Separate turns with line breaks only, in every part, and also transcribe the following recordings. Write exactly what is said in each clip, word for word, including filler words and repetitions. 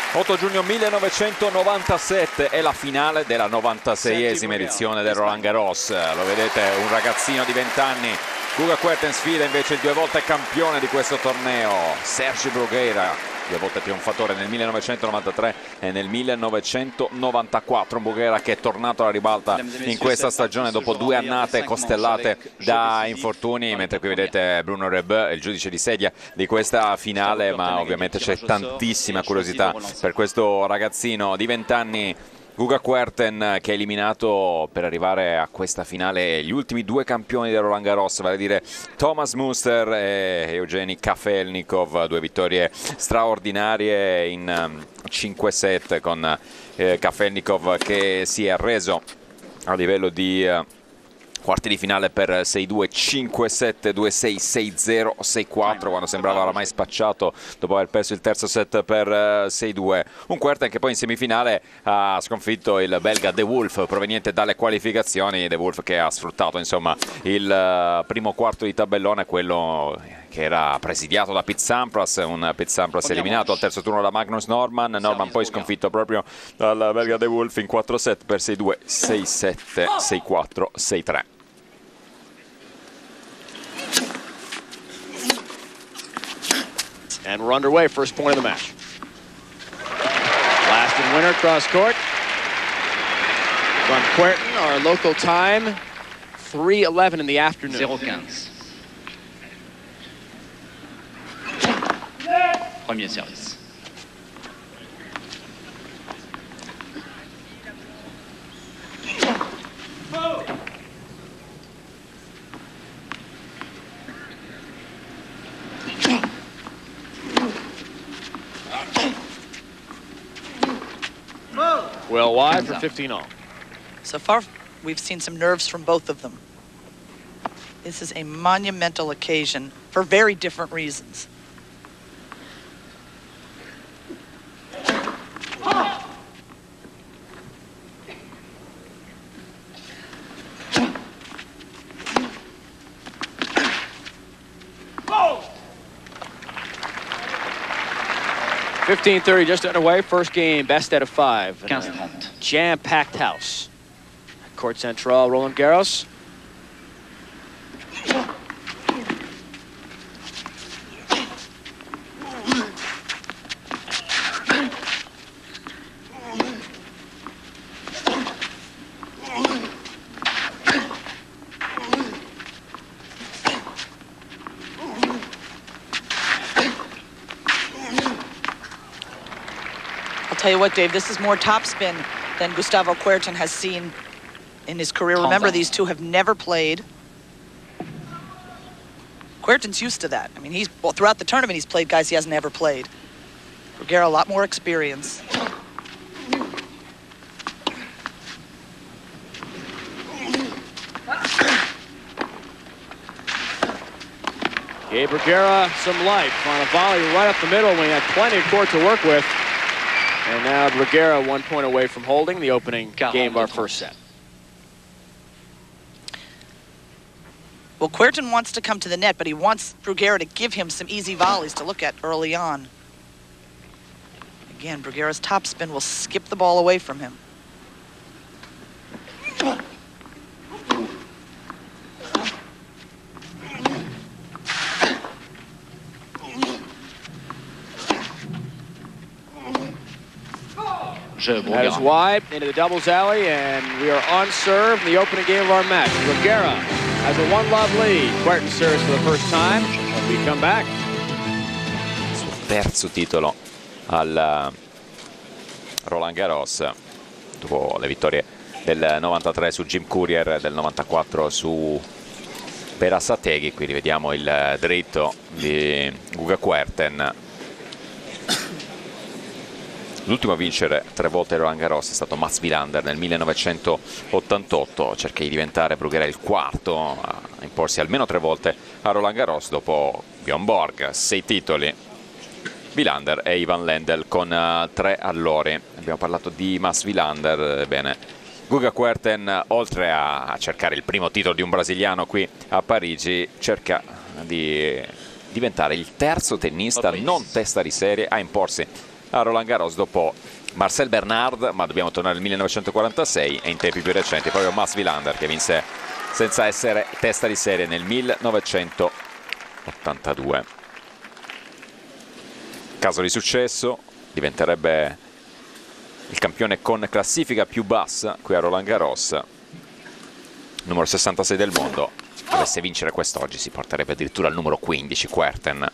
otto giugno millenovecentonovantasette è la finale della novantaseiesima edizione del Roland Garros. Lo vedete, un ragazzino di venti anni. Guga Kuerten sfida invece il due volte campione di questo torneo, Sergi Bruguera, due volte trionfatore nel millenovecentonovantatré e nel millenovecentonovantaquattro. Un Bruguera che è tornato alla ribalta in questa stagione dopo due annate costellate da infortuni, mentre qui vedete Bruno Rebeu, il giudice di sedia di questa finale, ma ovviamente c'è tantissima curiosità per questo ragazzino di venti anni. Guga Kuerten, che ha eliminato per arrivare a questa finale gli ultimi due campioni del Roland Garros, vale a dire Thomas Muster e Evgeny Kafelnikov, due vittorie straordinarie in cinque set, con eh, Kafelnikov che si è arreso a livello di eh, quarti di finale per sei due, cinque sette, due sei, sei zero, sei quattro, quando sembrava oramai spacciato dopo aver perso il terzo set per sei due. Un Kuerten che poi in semifinale ha sconfitto il belga De Wolf, proveniente dalle qualificazioni. De Wolf che ha sfruttato insomma il primo quarto di tabellone, quello che era presidiato da Pete Sampras, un Pete Sampras eliminato al terzo turno da Magnus Norman. Norman poi sconfitto proprio dal belga De Wolf in quattro set per sei due, sei sette, sei quattro, sei tre.
And we're underway, first point of the match. Last and winner, cross court. From Kuerten, our local time, three eleven in the afternoon.
zéro quinze. Premier service.
Well wide for fifteen all.
So far, we've seen some nerves from both of them. This is a monumental occasion for very different reasons.
fifteen thirty just underway. First game, best out of five.
quinze trente.
Jam-packed house. Court Central, Roland Garros.
Tell you what, Dave, this is more topspin than Gustavo Kuerten has seen in his career. Remember, these two have never played. Kuerten's used to that. I mean, he's well, throughout the tournament, he's played guys he hasn't ever played. Bruguera, a lot more experience.
Gave Bruguera some life on a volley right up the middle when he had plenty of court to work with. And now Bruguera one point away from holding the opening game of our first set.
Well, Kuerten wants to come to the net, but he wants Bruguera to give him some easy volleys to look at early on. Again, Bruguera's topspin will skip the ball away from him.
That is wide into the doubles alley, and we are on serve in the opening game of our match. Bruguera has a one-love lead. Kuerten serves for the first time. When we come back.
Il suo terzo titolo al Roland Garros, dopo le vittorie del novantatré su Jim Courier, del novantaquattro su Berasategui. Qui rivediamo il dritto di Guga Kuerten. L'ultimo a vincere tre volte il Roland Garros è stato Mats Wilander nel millenovecentottantotto. Cerca di diventare Bruguera il quarto a imporsi almeno tre volte a Roland Garros, dopo Bjorn Borg, sei titoli, Wilander e Ivan Lendl con uh, tre allori. Abbiamo parlato di Mats Wilander. Bene, Guga Kuerten, oltre a, a cercare il primo titolo di un brasiliano qui a Parigi, cerca di diventare il terzo tennista non testa di serie a imporsi a Roland Garros dopo Marcel Bernard, ma dobbiamo tornare al millenovecentoquarantasei e in tempi più recenti proprio Mats Wilander, che vinse senza essere testa di serie nel millenovecentottantadue. Caso di successo, diventerebbe il campione con classifica più bassa qui a Roland Garros, numero sessantasei del mondo. Dovesse vincere quest'oggi si porterebbe addirittura al numero quindici Kuerten.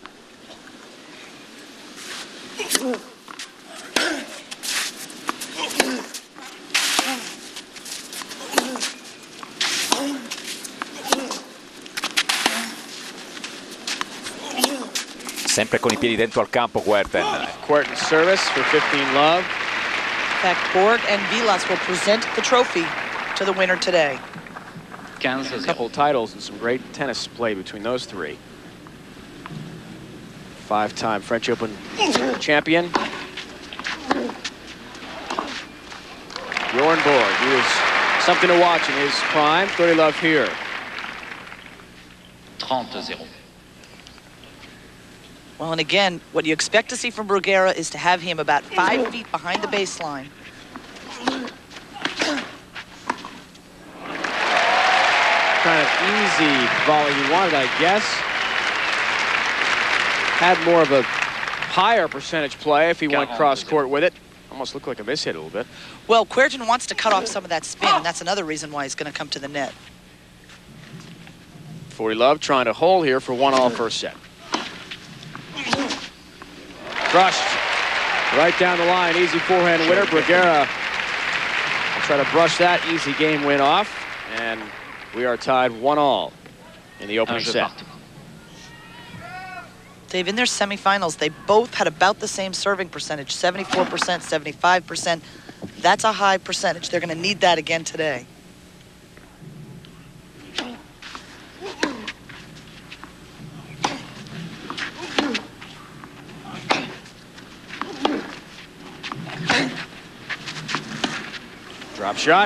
Sempre con i piedi dentro al campo Kuerten.
Kuerten service for fifteen love.
In fact, Borg and Vilas will present the trophy to the winner today.
A couple of titles and some great tennis play between those three. Five-time French Open champion. Bjorn Borg, he was something to watch in his prime. thirty love here.
thirty zero.
Well, and again, what you expect to see from Bruguera is to have him about five feet behind the baseline.
Kind of easy volley he wanted, I guess. Had more of a higher percentage play if he went cross court with it. Almost looked like a miss hit a little bit.
Well, Kuerten wants to cut off some of that spin, and that's another reason why he's going to come to the net.
forty love trying to hold here for one all first set. Crushed right down the line, easy forehand winner. Bruguera will try to brush that easy game win off, and we are tied one all in the opening set.
Dave, in their semifinals, they both had about the same serving percentage, seventy-four percent, seventy-five percent. That's a high percentage. They're going to need that again today.
Drop shot.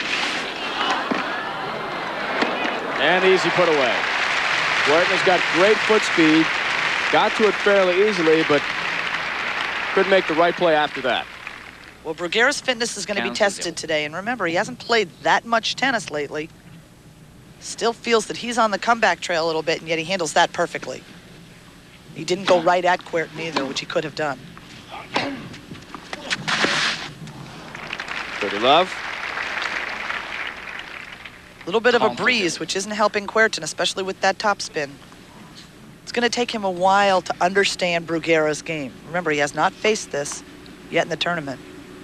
And easy put away. Kuerten's got great foot speed. Got to it fairly easily, but couldn't make the right play after that.
Well, Bruguera's fitness is going to be tested today. And remember, he hasn't played that much tennis lately. Still feels that he's on the comeback trail a little bit, and yet he handles that perfectly. He didn't go right at Kuerten either, which he could have done.
thirty love.
A little bit of a breeze, which isn't helping Kuerten, especially with that topspin. It's going to take him a while to understand Bruguera's game. Remember, he has not faced this yet in the tournament.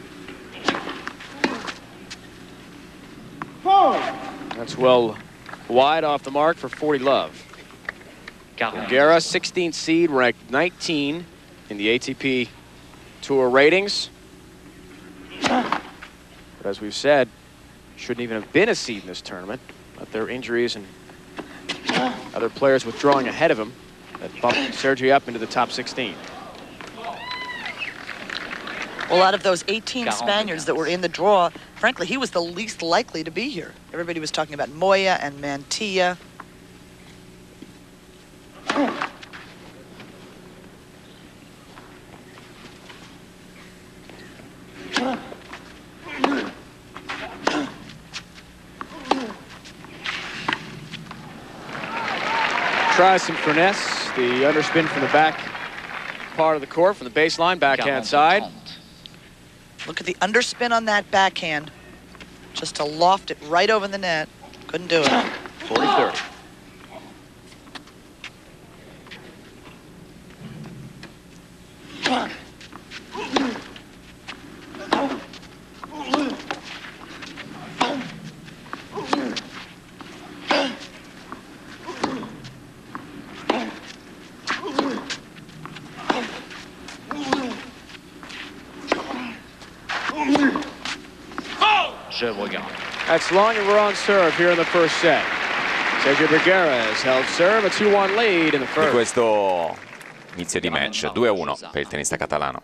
That's well wide off the mark for forty love. Bruguera, sixteenth seed, ranked nineteen in the A T P Tour ratings. But as we've said, shouldn't even have been a seed in this tournament. But there are injuries and other players withdrawing ahead of him that bumped Sergi up into the top sixteen.
Well, out of those eighteen Spaniards that were in the draw, frankly, he was the least likely to be here. Everybody was talking about Moya and Mantilla.
Tries some finesse, the underspin from the back part of the court, from the baseline, backhand side.
Look at the underspin on that backhand. Just to loft it right over the net. Couldn't do it.
forty thirty. That's long and we're on serve here in the first set. Sergio Bruguera has held serve, a two one lead in the first.
Di questo inizio di match, due a uno per il tennista catalano.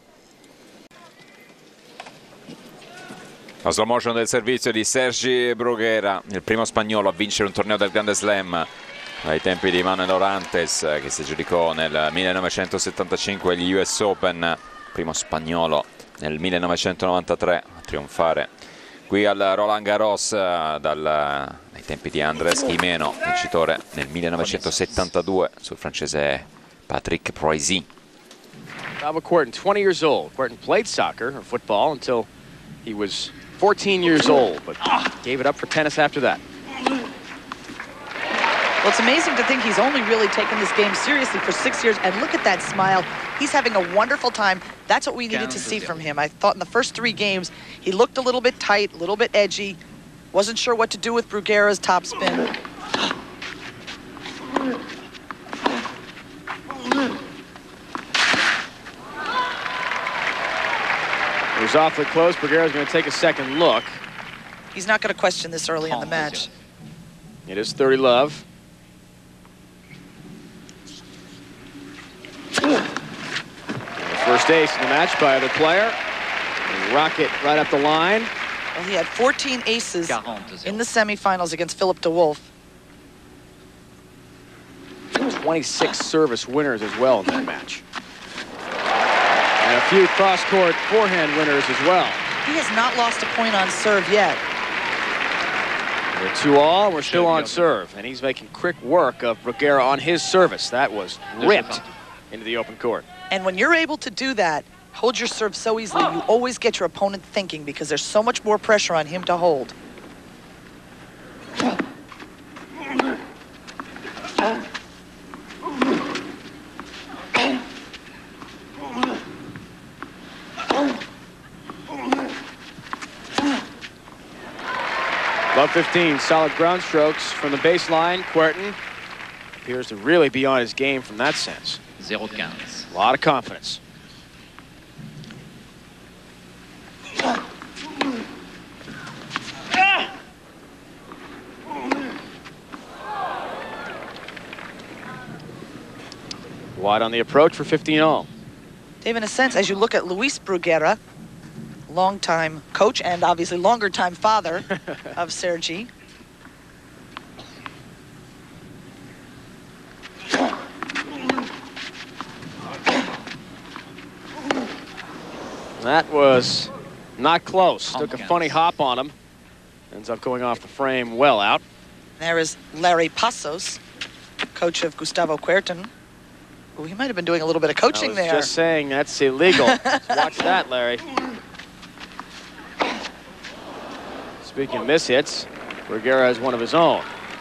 La slow motion del servizio di Sergi Bruguera, il primo spagnolo a vincere un torneo del Grande Slam ai tempi di Manuel Orantes, che si aggiudicò nel millenovecentosettantacinque agli U S Open primo spagnolo nel millenovecentonovantatré a trionfare qui al Roland Garros dal, dai tempi di Andrés Gimeno, vincitore nel millenovecentosettantadue sul francese Patrick Proisy.
Gustavo Kuerten, twenty years old. Kuerten played soccer or football until he was fourteen years old, but gave it up for tennis after that.
Well, it's amazing to think he's only really taken this game seriously for six years, and look at that smile. He's having a wonderful time. That's what we needed to see from him. I thought in the first three games, he looked a little bit tight, a little bit edgy. Wasn't sure what to do with Bruguera's topspin.
It was awfully close. Bruguera's going to take a second look.
He's not going to question this early in the match.
It is thirty love. First ace in the match by either player. Rocket right up the line.
Well, he had fourteen aces in the semifinals against Philip DeWolf.
twenty-six service winners as well in that match. And a few cross-court forehand winners as well.
He has not lost a point on serve yet.
We're two all, we're still on serve. And he's making quick work of Bruguera on his service. That was ripped into the open court.
And when you're able to do that, hold your serve so easily, you always get your opponent thinking because there's so much more pressure on him to hold.
Love fifteen, solid ground strokes from the baseline. Kuerten appears to really be on his game from that sense.
zero fifteen.
A lot of confidence. Wide on the approach for fifteen all.
Dave, in a sense, as you look at Luis Bruguera, longtime coach and obviously longer time father of Sergi.
That was not close. Took a funny hop on him. Ends up going off the frame well out.
There is Larry Passos, coach of Gustavo Kuerten. Ooh, he might have been doing a little bit of coaching
I was
there.
Just saying that's illegal. Watch that, Larry. Speaking of mishits, Bruguera has one of his own.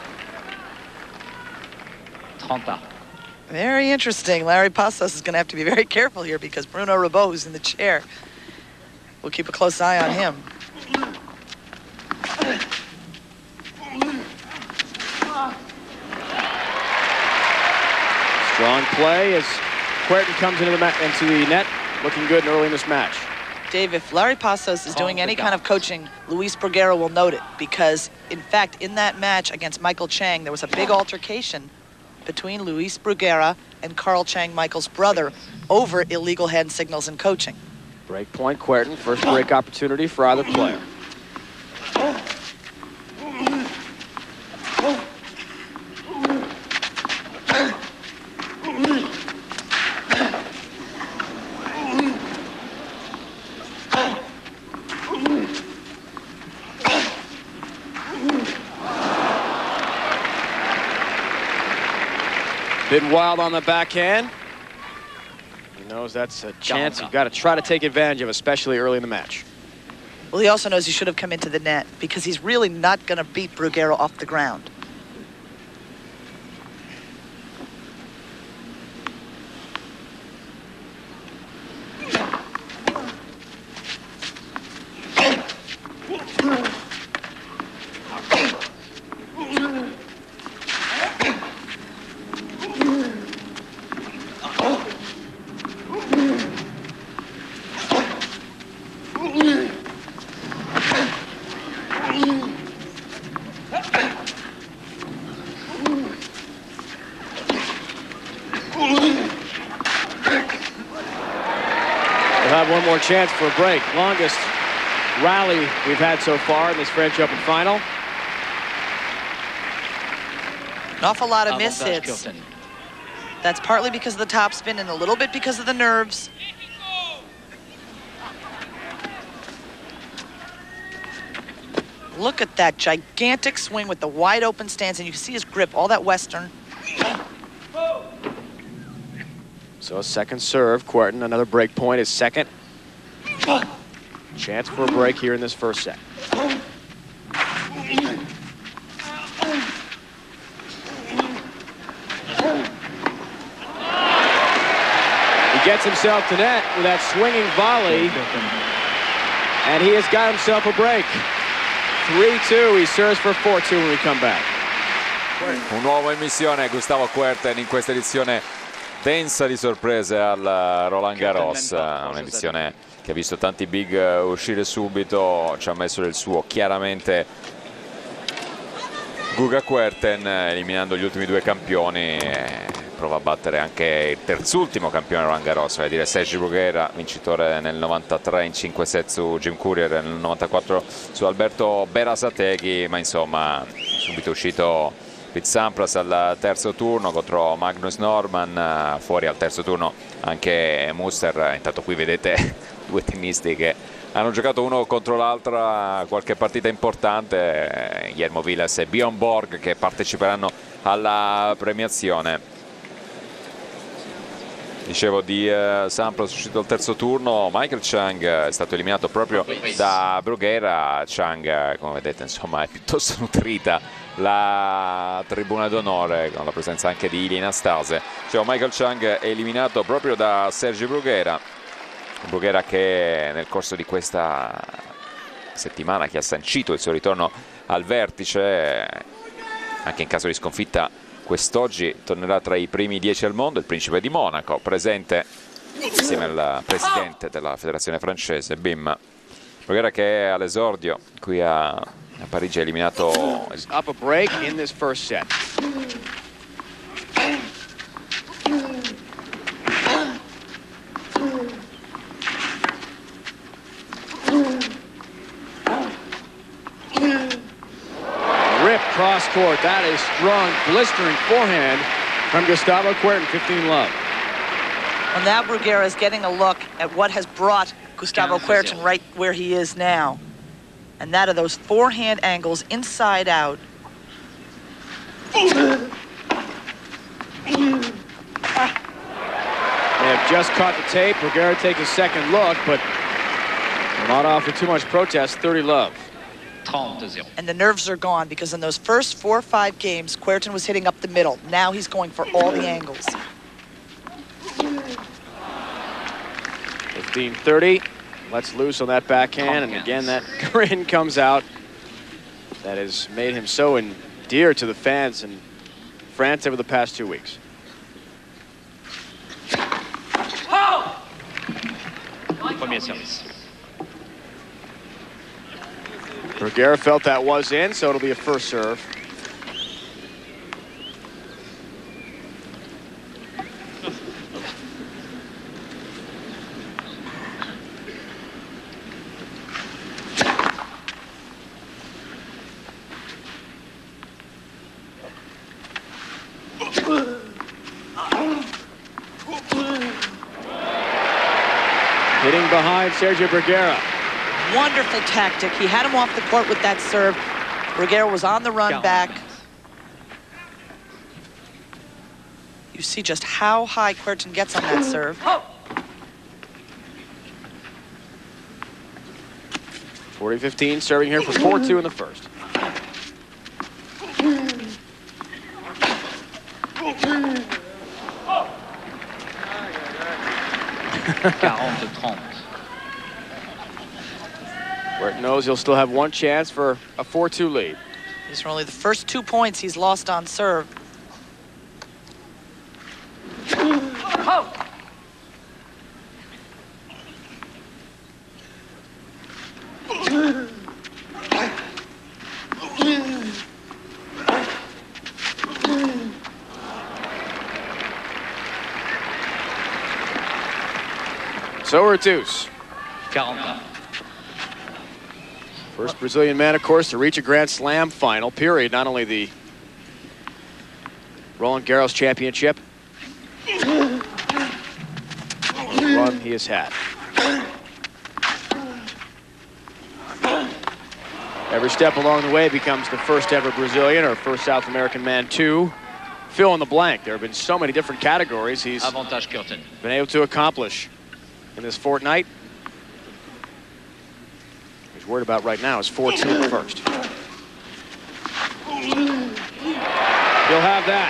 thirty.
Very interesting. Larry Passos is going to have to be very careful here because Bruno Ribot, who's in the chair, we'll keep a close eye on him.
Strong play as Kuerten comes into the, into the net, looking good early in this match.
Dave, if Larry Passos is doing any kind of coaching, Luis Bruguera will note it because, in fact, in that match against Michael Chang, there was a big altercation between Luis Bruguera and Carl Chang, Michael's brother, over illegal hand signals and coaching.
Break point, Kuerten. First break opportunity for either player. Bit wild on the backhand. He knows that's a chance you've got to try to take advantage of, especially early in the match.
Well, he also knows he should have come into the net because he's really not going to beat Bruguera off the ground.
One more chance for a break. Longest rally we've had so far in this French Open final.
An awful lot of miss hits. That's partly because of the topspin and a little bit because of the nerves. Look at that gigantic swing with the wide open stance, and you can see his grip, all that Western.
So a second serve, Kuerten, another break point, his second. Chance for a break here in this first set. He gets himself to net with that swinging volley, and he has got himself a break. three two, he serves for four two when we come back.
Un nuovo in missione, Gustavo Kuerten, in questa edizione densa di sorprese al Roland Garros, un'edizione che ha visto tanti big uscire subito, ci ha messo del suo chiaramente Guga Kuerten, eliminando gli ultimi due campioni, prova a battere anche il terzultimo campione Roland Garros, vale a dire Sergi Bruguera, vincitore nel novantatré in cinque set su Jim Courier, nel novantaquattro su Alberto Berasategui, ma insomma subito uscito Pete Sampras al terzo turno contro Magnus Norman, fuori al terzo turno anche Muster. Intanto qui vedete due tennisti che hanno giocato uno contro l'altra qualche partita importante, Guillermo Vilas e Bjorn Borg, che parteciperanno alla premiazione. Dicevo di uh, Sampras uscito al terzo turno, Michael Chang è stato eliminato proprio da Bruguera. Chang, come vedete, insomma, è piuttosto nutrita la tribuna d'onore, con la presenza anche di Ilie Nastase. Dicevo, Michael Chang è eliminato proprio da Sergi Bruguera. Bruguera che nel corso di questa settimana, che ha sancito il suo ritorno al vertice, anche in caso di sconfitta quest'oggi tornerà tra i primi dieci al mondo. Il principe di Monaco presente insieme al presidente della federazione francese, Bim. Bruguera che è all'esordio qui a, a Parigi, ha eliminato
up a break in this first set. Rip cross court. That is strong, blistering forehand from Gustavo Kuerten, fifteen love.
Well, now Bruguera is getting a look at what has brought Gustavo Kuerten right where he is now. And that are those forehand angles inside out.
They have just caught the tape. Bruguera takes a second look, but not offer too much protest. thirty love.
And the nerves are gone, because in those first four or five games, Kuerten was hitting up the middle. Now he's going for all the angles.
fifteen thirty. Let's loose on that backhand, and again that grin comes out. That has made him so endeared to the fans in France over the past two weeks.
Premier service.
Bruguera felt that was in, so it'll be a first serve. Hitting behind Sergio Bruguera.
Wonderful tactic. He had him off the court with that serve. Bruguera was on the run back. You see just how high Kuerten gets on that serve.
forty fifteen, serving here for four two in the first.
quarante trente.
Kuerten knows he'll still have one chance for a four two lead.
These are only the first two points he's lost on serve.
So we're deuce.
quarante.
First Brazilian man, of course, to reach a Grand Slam final, period. Not only the Roland Garros Championship, run he has had. Every step along the way becomes the first ever Brazilian or first South American man to fill in the blank. There have been so many different categories he's
Avantage Curtin.
been able to accomplish in this fortnight. What he's worried about right now is four two in the first. He'll have that.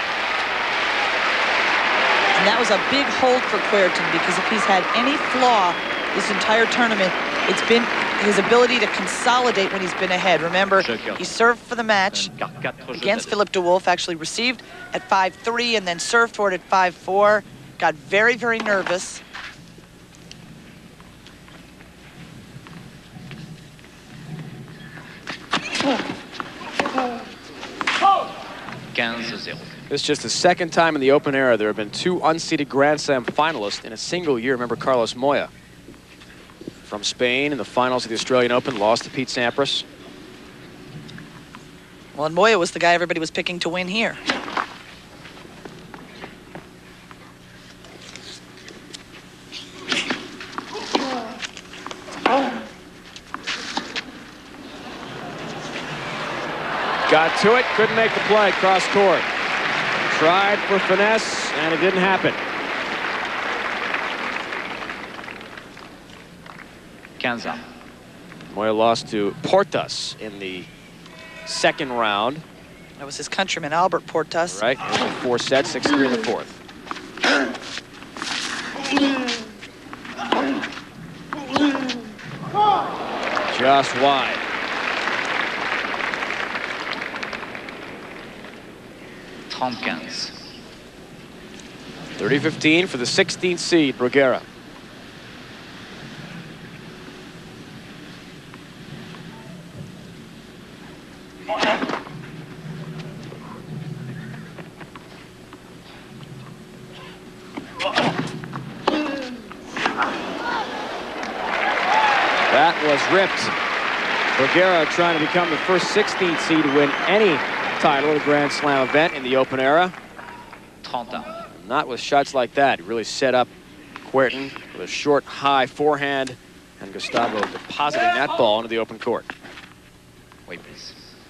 And that was a big hold for Querten, because if he's had any flaw this entire tournament, it's been his ability to consolidate when he's been ahead. Remember, he served for the match against Philippe de Wolf, actually received at five three and then served for it at five four. Got very, very nervous.
quinze zero.
This is just the second time in the Open era there have been two unseeded Grand Slam finalists in a single year. Remember Carlos Moya from Spain in the finals of the Australian Open, lost to Pete Sampras.
Well, and Moya was the guy everybody was picking to win here.
Got to it, couldn't make the play, cross court. Tried for finesse, and it didn't happen.
quinze.
Moya lost to Portas in the second round.
That was his countryman, Albert Portas.
Right, four sets, six three in the fourth. Just wide.
trente-quinze.
thirty fifteen for the sixteenth seed, Bruguera. That was ripped. Bruguera trying to become the first sixteenth seed to win any title at a Grand Slam event in the Open era.
trente.
Not with shots like that. He really set up Querten with a short, high forehand, and Gustavo depositing that ball into the open court.
Wait, please.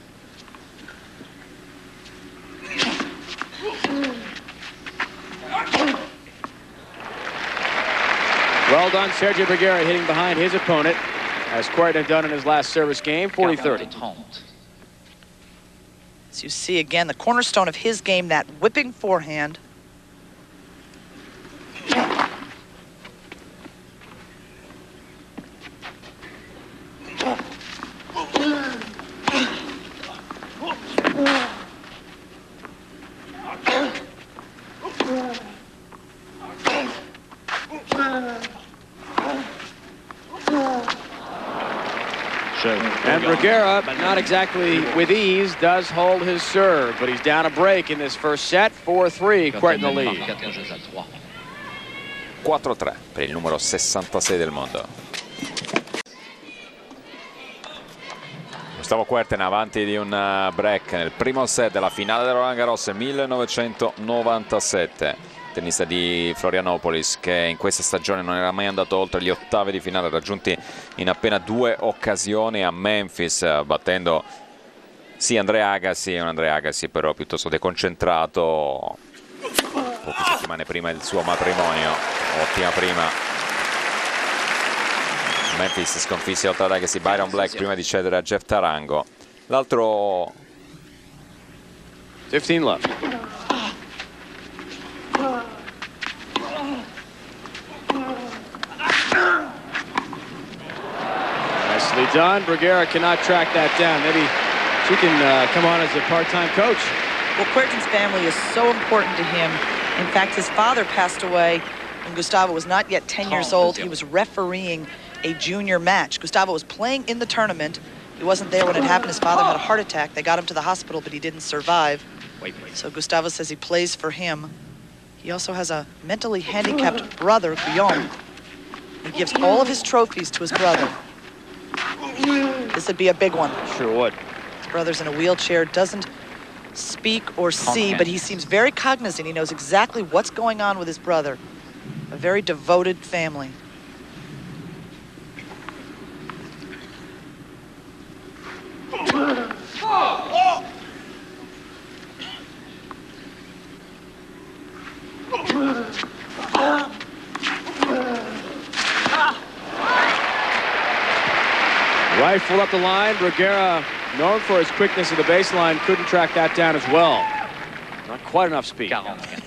Well done, Sergio Bruguera hitting behind his opponent, as Querten had done in his last service game, forty thirty.
As you see again, the cornerstone of his game, that whipping forehand.
And Bruguera, but not exactly with ease, does hold his serve, but he's down a break in this first set. four three, Querten the lead.
quattro tre per il numero sessantasei del mondo. Gustavo Querten avanti di un break nel primo set della finale del Roland Garros millenovecentonovantasette. Tennista di Florianopolis, che in questa stagione non era mai andato oltre gli ottavi di finale, raggiunti in appena due occasioni a Memphis, battendo sì Andrea Agassi, un Andrea Agassi però piuttosto deconcentrato poche settimane prima del suo matrimonio. Ottima prima. Memphis sconfisse oltre ad Agassi Byron Black prima di cedere a Jeff Tarango. L'altro
fifteen left. Nicely done. Bruguera cannot track that down. Maybe she can uh, come on as a part-time coach.
Well, Querten's family is so important to him. In fact, his father passed away when Gustavo was not yet ten years old. He was refereeing a junior match. Gustavo was playing in the tournament. He wasn't there when it happened. His father had a heart attack. They got him to the hospital, but he didn't survive. So Gustavo says he plays for him. He also has a mentally handicapped brother, Guillaume. He gives all of his trophies to his brother. This would be a big one.
Sure would.
His brother's in a wheelchair, doesn't speak or see, but he seems very cognizant. He knows exactly what's going on with his brother. A very devoted family.
Rifled up the line. Bruguera, known for his quickness at the baseline, couldn't track that down as well. Not quite enough speed.
quarante-quinze.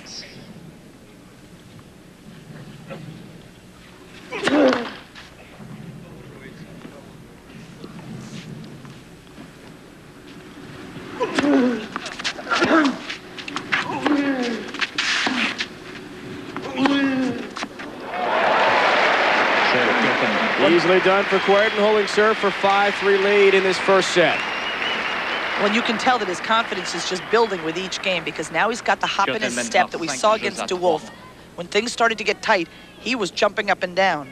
Easily done for Kuerten, holding serve for five three lead in this first set.
Well, you can tell that his confidence is just building with each game because now he's got the hop in his step that we saw against DeWolf. When things started to get tight, he was jumping up and down.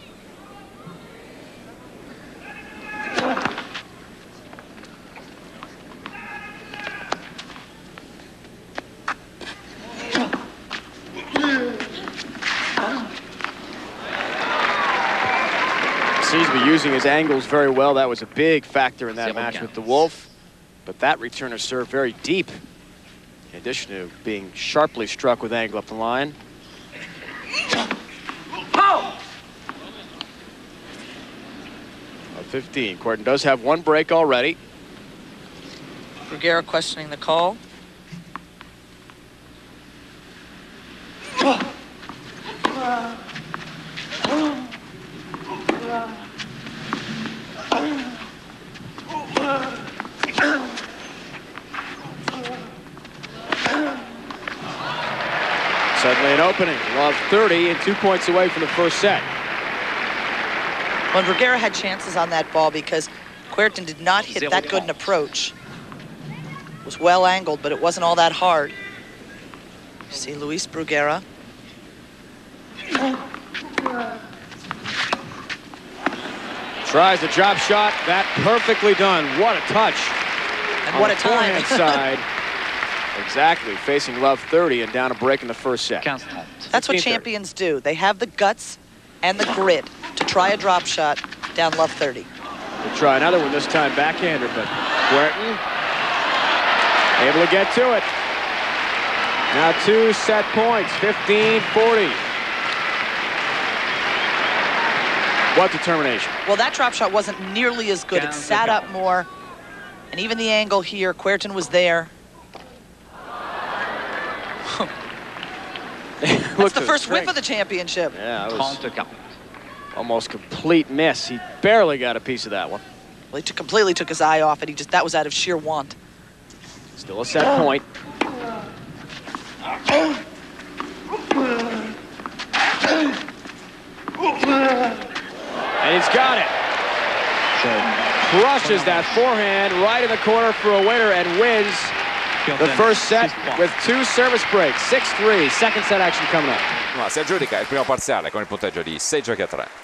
Seems to be using his angles very well. That was a big factor in that match with DeWolf. But that returner served very deep, in addition to being sharply struck with angle up the line. fifteen. Kuerten does have one break already.
Bruguera questioning the call.
Suddenly an opening. Love thirty and two points away from the first set.
When Bruguera had chances on that ball because Kuerten did not hit that good an approach. It was well angled, but it wasn't all that hard. You see Luis Bruguera.
Tries the drop shot. That perfectly done. What a touch.
And what a time.
On the forehand side. Exactly. Facing Love thirty and down a break in the first set.
That's what champions do. They have the guts and the grit to try a drop shot down Love thirty.
We'll try another one, this time backhander, but Kuerten able to get to it. Now two set points, fifteen forty. What determination.
Well, that drop shot wasn't nearly as good. It sat up more. And even the angle here, Kuerten was there. That's the first whip of the championship.
Yeah, it was almost complete miss. He barely got a piece of that one.
Well, he took, completely took his eye off it. He just, that was out of sheer want.
Still a set point. And he's got it. Crushes that forehand right in the corner for a winner and wins the first set with two service breaks. six three. Second set action coming up.
Ma si aggiudica il primo parziale con il punteggio di sei giochi a tre.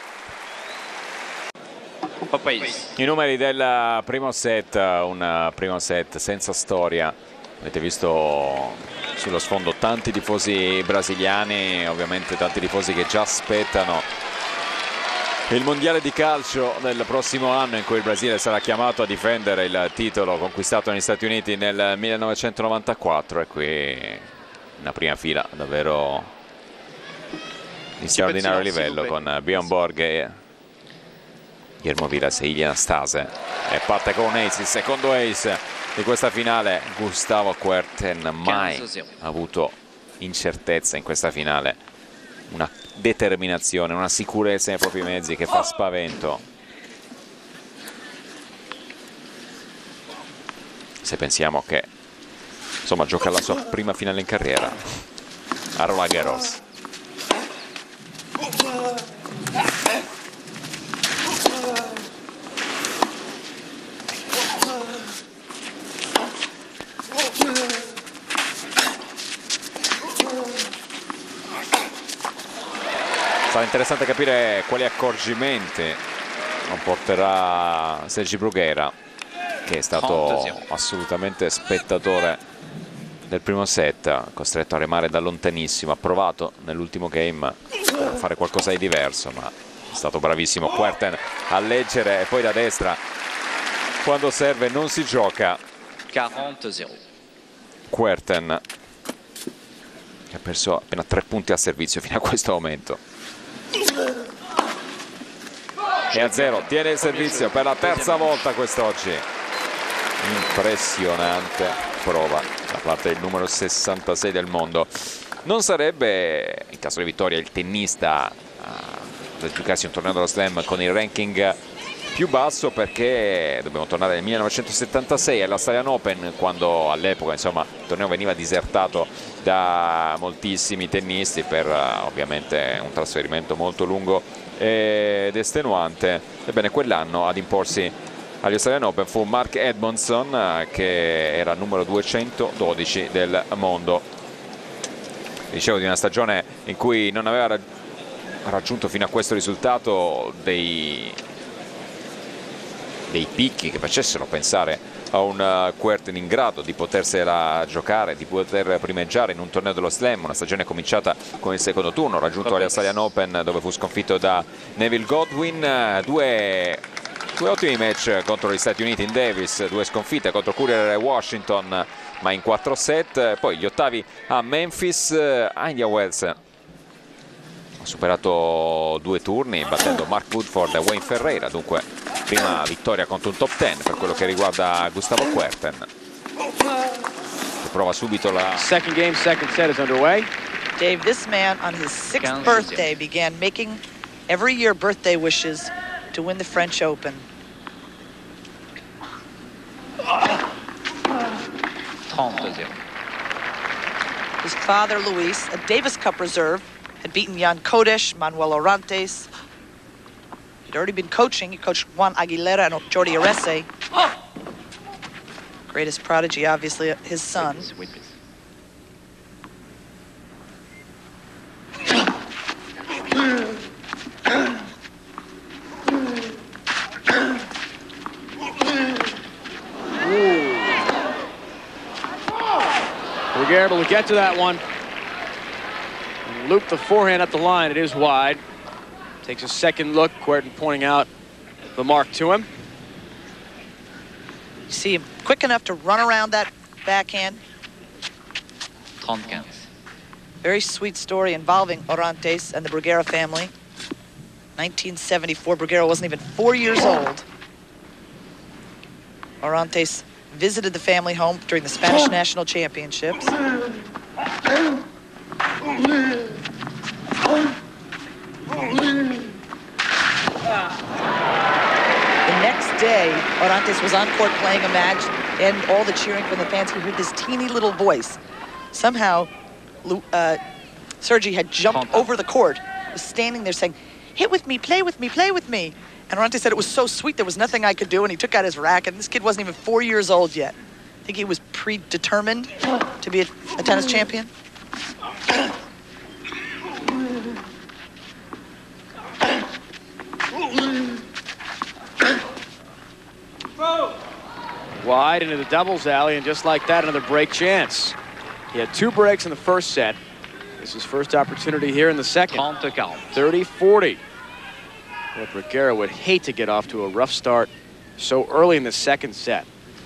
I numeri del primo set, un primo set senza storia. Avete visto sullo sfondo tanti tifosi brasiliani, ovviamente tanti tifosi che già aspettano il mondiale di calcio del prossimo anno, in cui il Brasile sarà chiamato a difendere il titolo conquistato negli Stati Uniti nel millenovecentonovantaquattro. E qui una prima fila davvero di straordinario livello con Bjorn Borg e Guillermo Vilas e Ilian Stase. E parte con un ace, il secondo ace di questa finale. Gustavo Kuerten mai ha avuto incertezza in questa finale, una determinazione, una sicurezza nei propri mezzi che fa spavento. Se pensiamo che insomma gioca la sua prima finale in carriera a Roland Garros. Sarà interessante capire quali accorgimenti comporterà Sergi Bruguera, che è stato assolutamente spettatore del primo set, costretto a remare da lontanissimo. Ha provato nell'ultimo game a fare qualcosa di diverso, ma è stato bravissimo Kuerten a leggere, e poi da destra quando serve non si gioca.
quaranta zero.
Kuerten che ha perso appena tre punti a servizio fino a questo momento. e a zero. Tiene il servizio per la terza volta quest'oggi. Impressionante prova da parte del numero sessantasei del mondo. Non sarebbe, in caso di vittoria, il tennista a giocarsi un torneo dello Slam con il ranking più basso, perché dobbiamo tornare nel millenovecentosettantasei all'Australian Open, quando all'epoca insomma il torneo veniva disertato da moltissimi tennisti per uh, ovviamente un trasferimento molto lungo ed estenuante. Ebbene, quell'anno ad imporsi agli Australian Open fu Mark Edmondson, uh, che era il numero duecentododici del mondo. Dicevo di una stagione in cui non aveva rag raggiunto fino a questo risultato dei dei picchi che facessero pensare a un uh, Kuerten in grado di potersela giocare, di poter primeggiare in un torneo dello Slam. Una stagione cominciata con il secondo turno raggiunto agli Australian Open, dove fu sconfitto da Neville Godwin. Uh, due, due ottimi match contro gli Stati Uniti in Davis, due sconfitte contro Courier e Washington, ma in quattro set. Poi gli ottavi a Memphis. uh, India Wells ha superato due turni battendo Mark Woodford e Wayne Ferreira, dunque prima vittoria contro un top dieci per quello che riguarda Gustavo Kuerten, che prova subito la
second game, second set is underway.
Dave, this man on his sixth birthday began making every year birthday wishes to win the French Open.
trente zero.
His father, Luis, a Davis Cup reserve, had beaten Jan Kodesh, Manuel Orantes. He'd already been coaching. He coached Juan Aguilera and Jordi Arese. Greatest prodigy, obviously, his son.
Bruguera able to get to that one. Loop the forehand up the line. It is wide. Takes a second look. Kuerten pointing out the mark to him.
You see him quick enough to run around that backhand.
trente-quinze.
Very sweet story involving Orantes and the Bruguera family. nineteen seventy-four, Bruguera wasn't even four years old. Orantes visited the family home during the Spanish National Championships. The next day, Orantes was on court playing a match, and all the cheering from the fans, he heard this teeny little voice. Somehow, uh, Sergi had jumped over the court, was standing there saying, "Hit with me, play with me, play with me." And Orantes said it was so sweet, there was nothing I could do, and he took out his racket, and this kid wasn't even four years old yet. I think he was predetermined to be a, a tennis champion.
Wide into the doubles alley, and just like that, another break chance. He had two breaks in the first set. This is his first opportunity here in the second.
trente quarante.
thirty forty. Well, Bruguera would hate to get off to a rough start so early in the second set.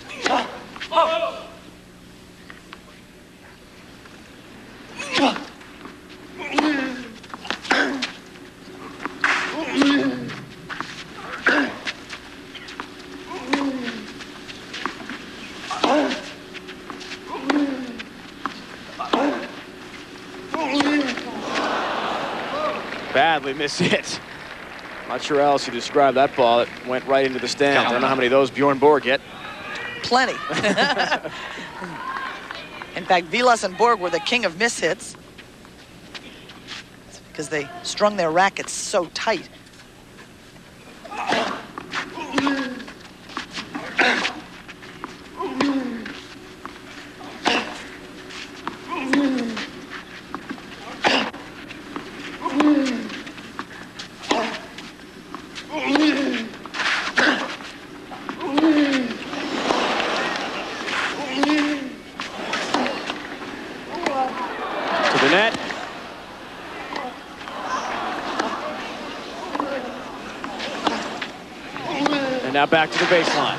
Badly mishit. Not sure how else you describe that ball. It went right into the stand. I don't know how many of those Bjorn Borg get.
Plenty. In fact, Vilas and Borg were the king of mishits. It's because they strung their rackets so tight.
Now back to the baseline.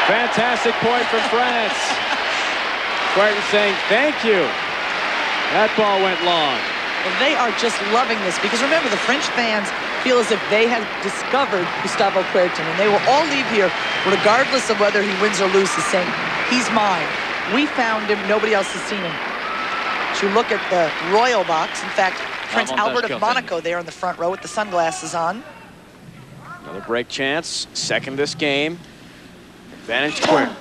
Fantastic point from France. Querten saying thank you. That ball went long.
Well, they are just loving this because remember, the French fans feel as if they have discovered Gustavo Querten, and they will all leave here, regardless of whether he wins or loses, saying, he's mine. We found him, nobody else has seen him. As you look at the royal box, in fact, Prince Albert of Monaco there in the front row with the sunglasses on.
Another break chance, second this game. Advantage to Querten.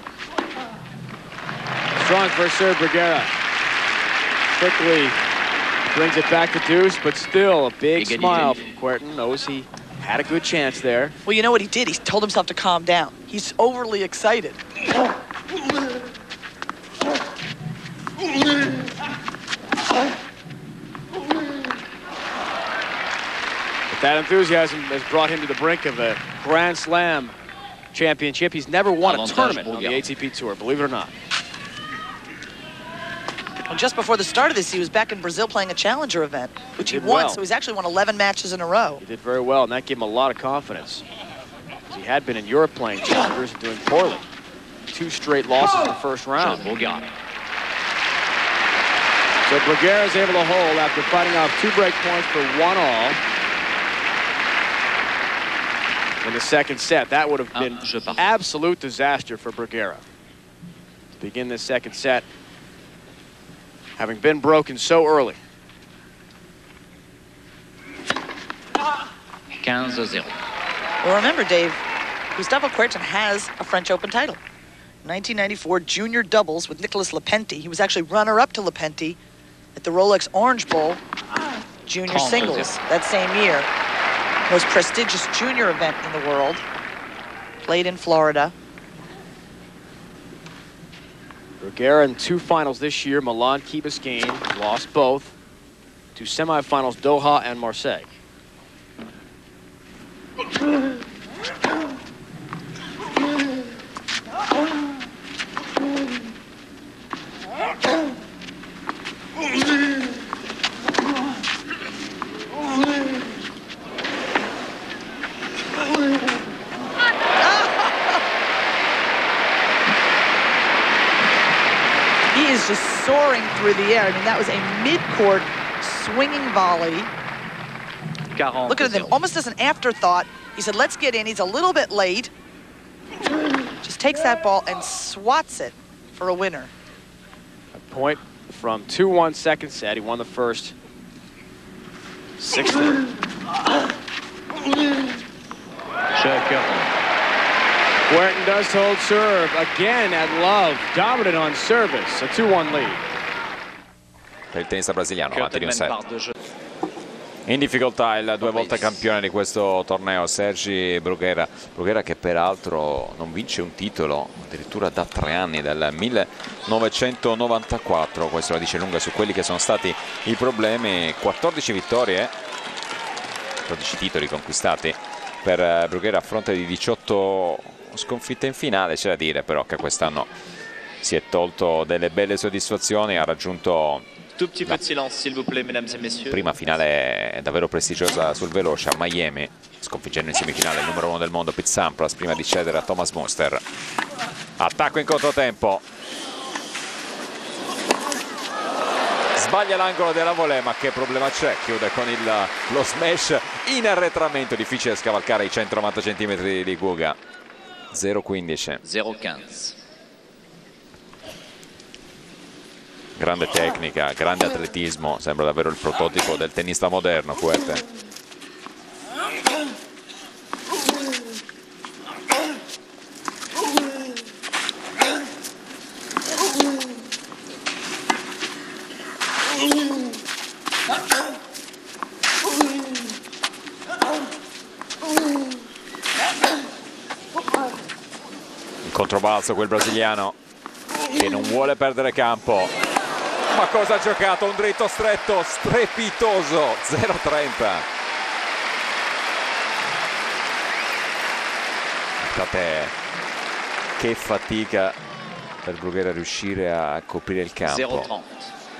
Strong first serve, Bruguera. Quickly brings it back to deuce, but still a big smile from Querten. Knows he had a good chance there.
Well, you know what he did? He told himself to calm down. He's overly excited.
But that enthusiasm has brought him to the brink of a Grand Slam championship. He's never won a tournament on the A T P Tour, believe it or not.
Well, just before the start of this, he was back in Brazil playing a challenger event, which he,
he
won,
well.
so he's actually won eleven matches in a row.
He did very well, and that gave him a lot of confidence. He had been in Europe playing challengers and doing poorly. Two straight losses in the first round. So Bruguera is able to hold after fighting off two break points for one all in the second set. That would have been absolute disaster for Bruguera to begin this second set, having been broken so early.
fifteen zero.
Well, remember, Dave, Gustavo Querten has a French Open title. nineteen ninety-four junior doubles with Nicolas Lepenti. He was actually runner-up to Lepenti at the Rolex Orange Bowl junior singles that same year. Most prestigious junior event in the world. Played in Florida.
Bruguera in two finals this year, Milan, Key Biscayne, lost both. Two semifinals, Doha and Marseille.
He is just soaring through the air. I mean, that was a mid-court swinging volley. Look at him, almost as an afterthought. He said, let's get in. He's a little bit late. Just takes that ball and swats it for a winner.
A point from two one second set. He won the first six three. Querten does hold serve again at love, dominant on service, a two one lead.
Per il tennista brasiliano, avanti di un set. In difficoltà il due volte campione di questo torneo, Sergi Bruguera. Bruguera che peraltro non vince un titolo addirittura da tre anni, dal millenovecentonovantaquattro. Questo la dice lunga su quelli che sono stati i problemi. quattordici vittorie, quattordici titoli conquistati per Bruguera a fronte di diciotto sconfitte in finale. C'è da dire però che quest'anno si è tolto delle belle soddisfazioni, ha raggiunto
Tout petit peu de silence, s'il vous plaît, mesdames et messieurs.
Prima finale davvero prestigiosa sul veloce a Miami, sconfiggendo in semifinale il numero uno del mondo Pete Sampras prima di cedere a Thomas Muster. Attacco in controtempo. Sbaglia l'angolo della volée, ma che problema c'è? Chiude con il, lo smash in arretramento, difficile scavalcare i centonovanta centimetri di Guga. zero quindici.
zero quindici.
Grande tecnica, grande atletismo, sembra davvero il prototipo del tennista moderno, Querten. In controbalzo quel brasiliano che non vuole perdere campo. Ma cosa ha giocato? Un dritto stretto strepitoso, zero trenta. Guardate che fatica per Bruguera riuscire a coprire il campo.
zero trenta.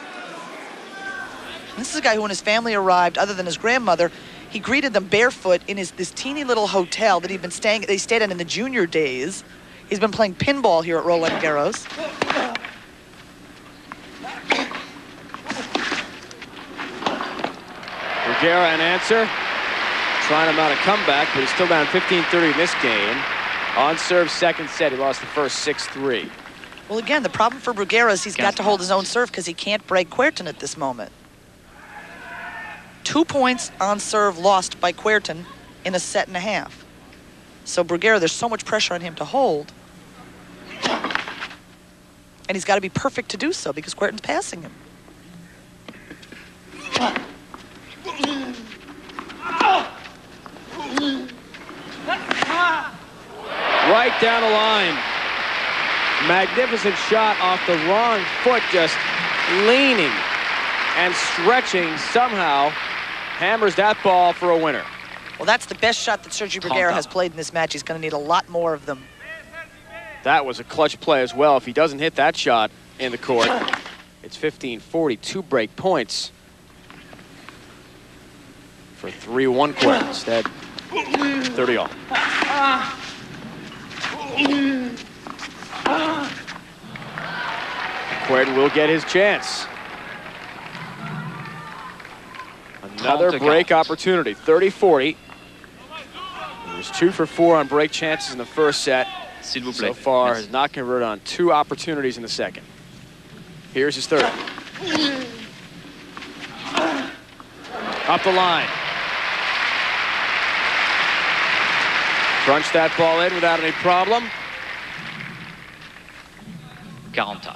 This is a guy who, when his family arrived, other than his grandmother, he greeted them barefoot in his this teeny little hotel that he'd been staying, they stayed in in the junior days. He's been playing pinball here at Roland Garros.
Bruguera an answer. Trying to mount a comeback, but he's still down fifteen thirty in this game. On serve, second set, he lost the first six three.
Well, again, the problem for Bruguera is he's got to hold his own serve because he can't break Kuerten at this moment. Two points on serve lost by Kuerten in a set and a half. So Bruguera, there's so much pressure on him to hold. And he's got to be perfect to do so because Kuerten's passing him.
Right down the line. Magnificent shot off the wrong foot, just leaning and stretching. Somehow hammers that ball for a winner.
Well, that's the best shot that Sergio Bruguera has played in this match. He's going to need a lot more of them.
That was a clutch play as well. If he doesn't hit that shot in the court, it's fifteen forty, two break points for three one Kuerten. Instead, thirty all. Kuerten will get his chance. Another break opportunity, thirty forty. He was two for four on break chances in the first set. So far, has not converted on two opportunities in the second. Here's his third. Up the line. Crunch that ball in without any problem.
forty.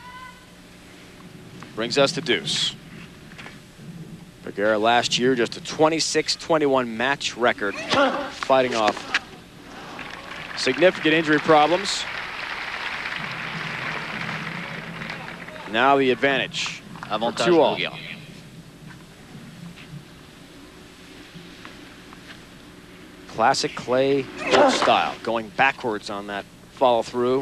Brings us to deuce. Bruguera last year just a twenty-six twenty-one match record, fighting off significant injury problems. Now the advantage.
Avantage
two all.
Bruguera.
Classic clay court style, going backwards on that follow through.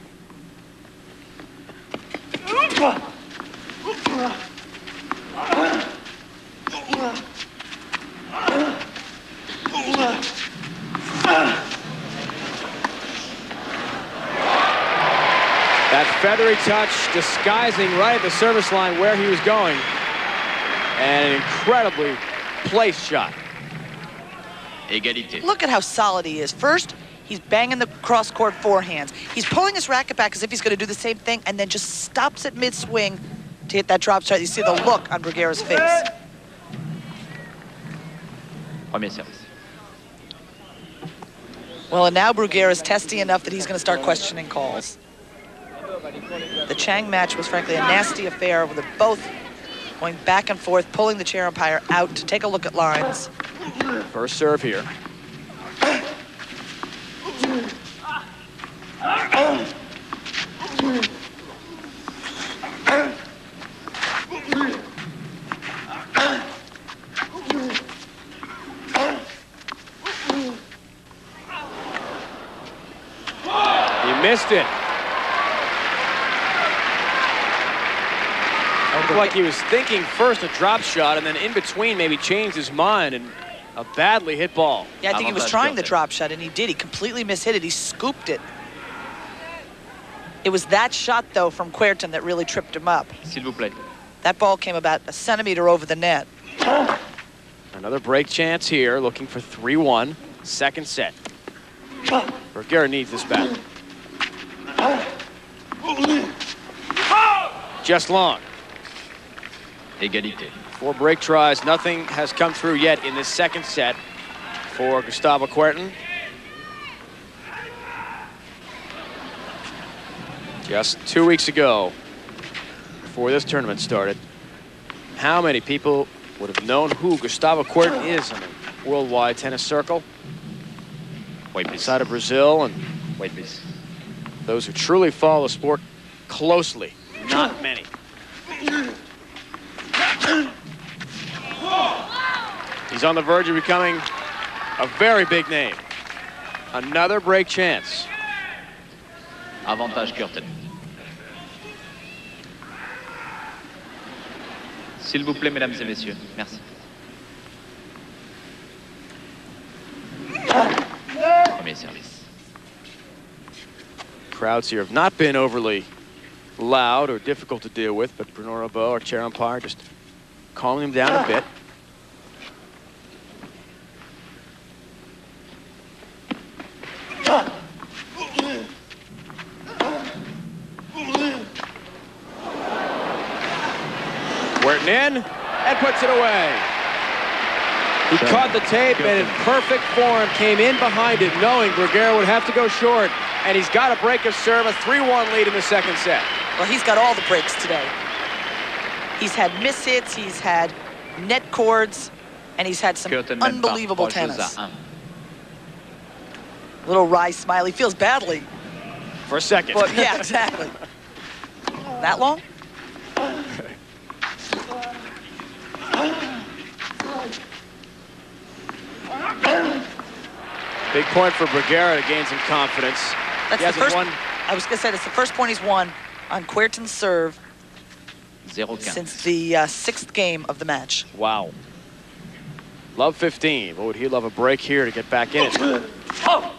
That feathery touch disguising right at the service line where he was going. And an incredibly placed shot.
Égalité.
Look at how solid he is. First, he's banging the cross-court forehands. He's pulling his racket back as if he's going to do the same thing and then just stops at mid-swing to hit that drop shot. You see the look on Bruguera's face.
Premier service.
Well, and now Bruguera's testy enough that he's going to start questioning calls. The Chang match was frankly a nasty affair with both going back and forth, pulling the chair umpire out to take a look at lines.
First serve here. He missed it. Looked like he was thinking first a drop shot and then in between maybe changed his mind and a badly hit ball.
Yeah, I think he was trying the drop shot, and he did. He completely mishit it. He scooped it. It was that shot, though, from Kuerten that really tripped him up.
S'il vous plaît.
That ball came about a centimeter over the net.
Another break chance here, looking for three one. Second set. Bruguera needs this back. Just long.
Égalité.
Four break tries, nothing has come through yet in this second set for Gustavo Kuerten. Just two weeks ago, before this tournament started, how many people would have known who Gustavo Kuerten is in the worldwide tennis circle?
Wait, please.
Outside of Brazil and
Wait, please.
those who truly follow the sport closely, not many. He's on the verge of becoming a very big name. Another break chance.
Avantage Kuerten. S'il vous plaît, mesdames et messieurs. Merci. Premier service.
Crowds here have not been overly loud or difficult to deal with, but Bruno Rabo, our chair umpire, just calming him down a bit. Weirton in and puts it away. He sure. caught the tape and in perfect form came in behind it, knowing Bruguera would have to go short, and he's got a break of serve, a three one lead in the second set.
Well, he's got all the breaks today. He's had miss hits, he's had net chords, and he's had some unbelievable tennis. Little wry smile. He feels badly.
For a second.
But, yeah, exactly. That long?
Big point for Bruguera to gain some confidence.
That's the first, won. I was going to say, that's the first point he's won on Querten's serve since the uh, sixth game of the match.
Wow. Love fifteen. But would he love a break here to get back in it? Oh.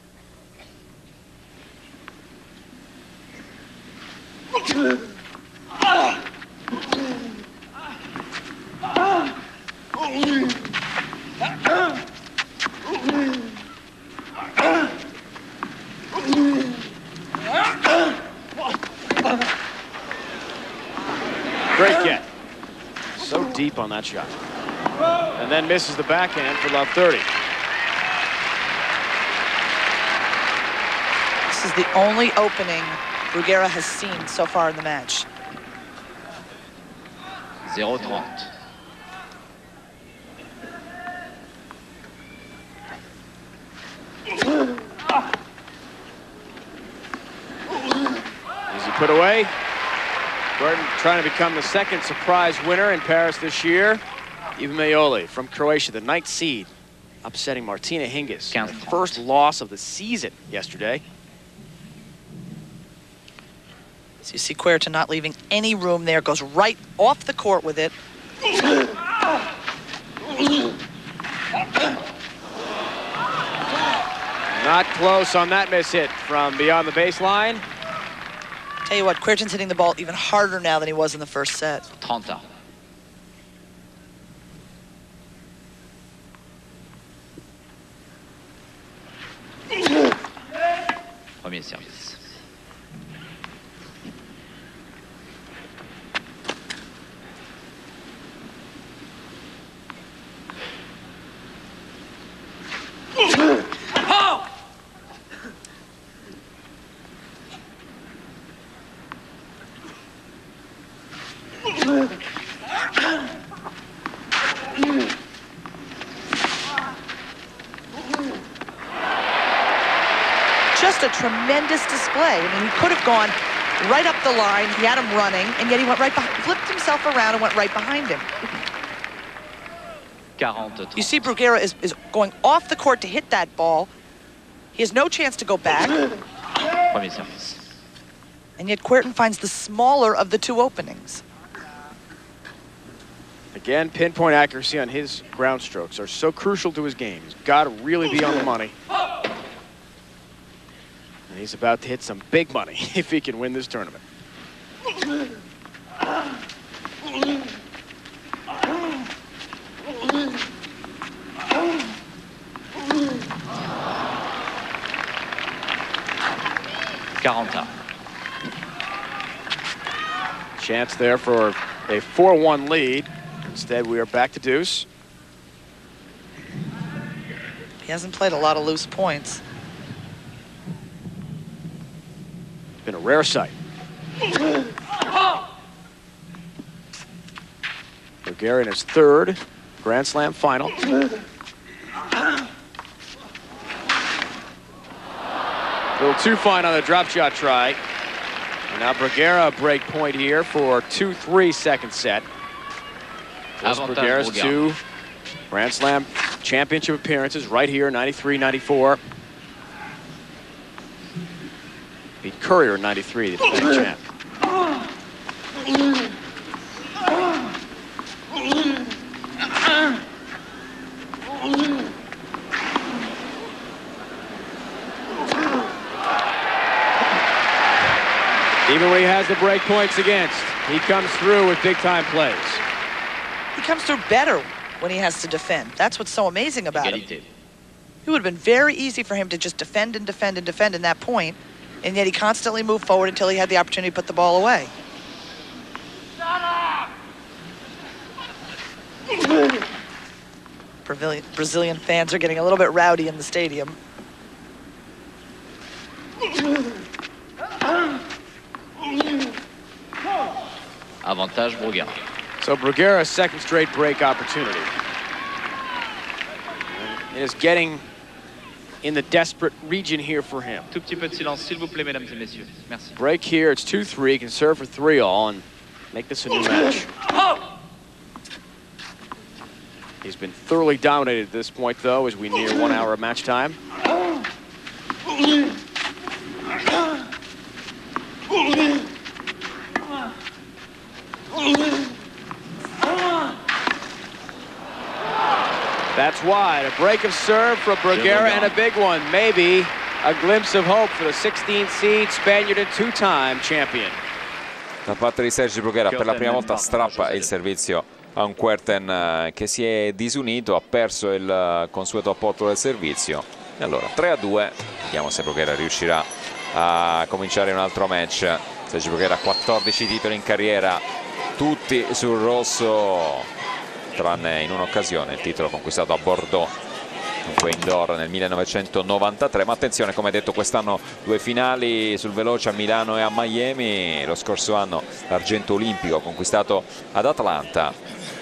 Great get. So deep on that shot. And then misses the backhand for love thirty.
This is the only opening Bruguera has seen so far in the match.
zero thirty.
Easy put away. Gordon trying to become the second surprise winner in Paris this year. Ivan Mayoli from Croatia, the ninth seed, upsetting Martina Hingis. The first loss of the season yesterday.
So you see Querten not leaving any room there, goes right off the court with it.
Not close on that miss hit from beyond the baseline.
Tell you what, Querten's hitting the ball even harder now than he was in the first set.
thirty. Premier service.
Oh! Just a tremendous display. I mean, he could have gone right up the line. He had him running, and yet he went right behind, flipped himself around and went right behind him. You see Bruguera is, is going off the court to hit that ball. He has no chance to go back.
Premier service.
And yet Querten finds the smaller of the two openings.
Again, pinpoint accuracy on his ground strokes are so crucial to his game. He's got to really be on the money. And he's about to hit some big money if he can win this tournament.
quarante.
Chance there for a four one lead. Instead, we are back to deuce.
He hasn't played a lot of loose points.
Been a rare sight. Bruguera in his third Grand Slam final. A little too fine on the drop shot try. And now Bruguera a break point here for two three second set. Bruguera's two Grand Slam championship appearances right here, ninety-three ninety-four. Beat Courier in ninety-three, the defending champ. Even when he has the break points against, he comes through with big-time plays.
He comes through better when he has to defend. That's what's so amazing about him.
Égalité.
It would have been very easy for him to just defend and defend and defend in that point, and yet he constantly moved forward until he had the opportunity to put the ball away. Brazilian, Brazilian fans are getting a little bit rowdy in the stadium.
Avantage Bruguera.
So Bruguera's second straight break opportunity. It is getting in the desperate region here for him.
Tout petit peu de silence, s'il vous plaît, mesdames et messieurs. Merci.
Break here, it's two three, can serve for three all and make this a new match. He's been thoroughly dominated at this point, though, as we near one hour of match time. That's wide. A break of serve for Bruguera and a big one. Maybe a glimpse of hope for the sixteenth seed Spaniard and two-time champion.
Da parte di Sergi Bruguera per la prima volta strappa il servizio a un Kuerten uh, che si è disunito, ha perso il uh, consueto apporto del servizio. E allora tre a due, vediamo se Bruguera riuscirà a cominciare un altro match. Sergi Bruguera ha quattordici titoli in carriera, tutti sul rosso, tranne in un'occasione, il titolo conquistato a Bordeaux, dunque indoor nel millenovecentonovantatré. Ma attenzione, come detto, quest'anno due finali sul veloce a Milano e a Miami, lo scorso anno l'argento olimpico conquistato ad Atlanta.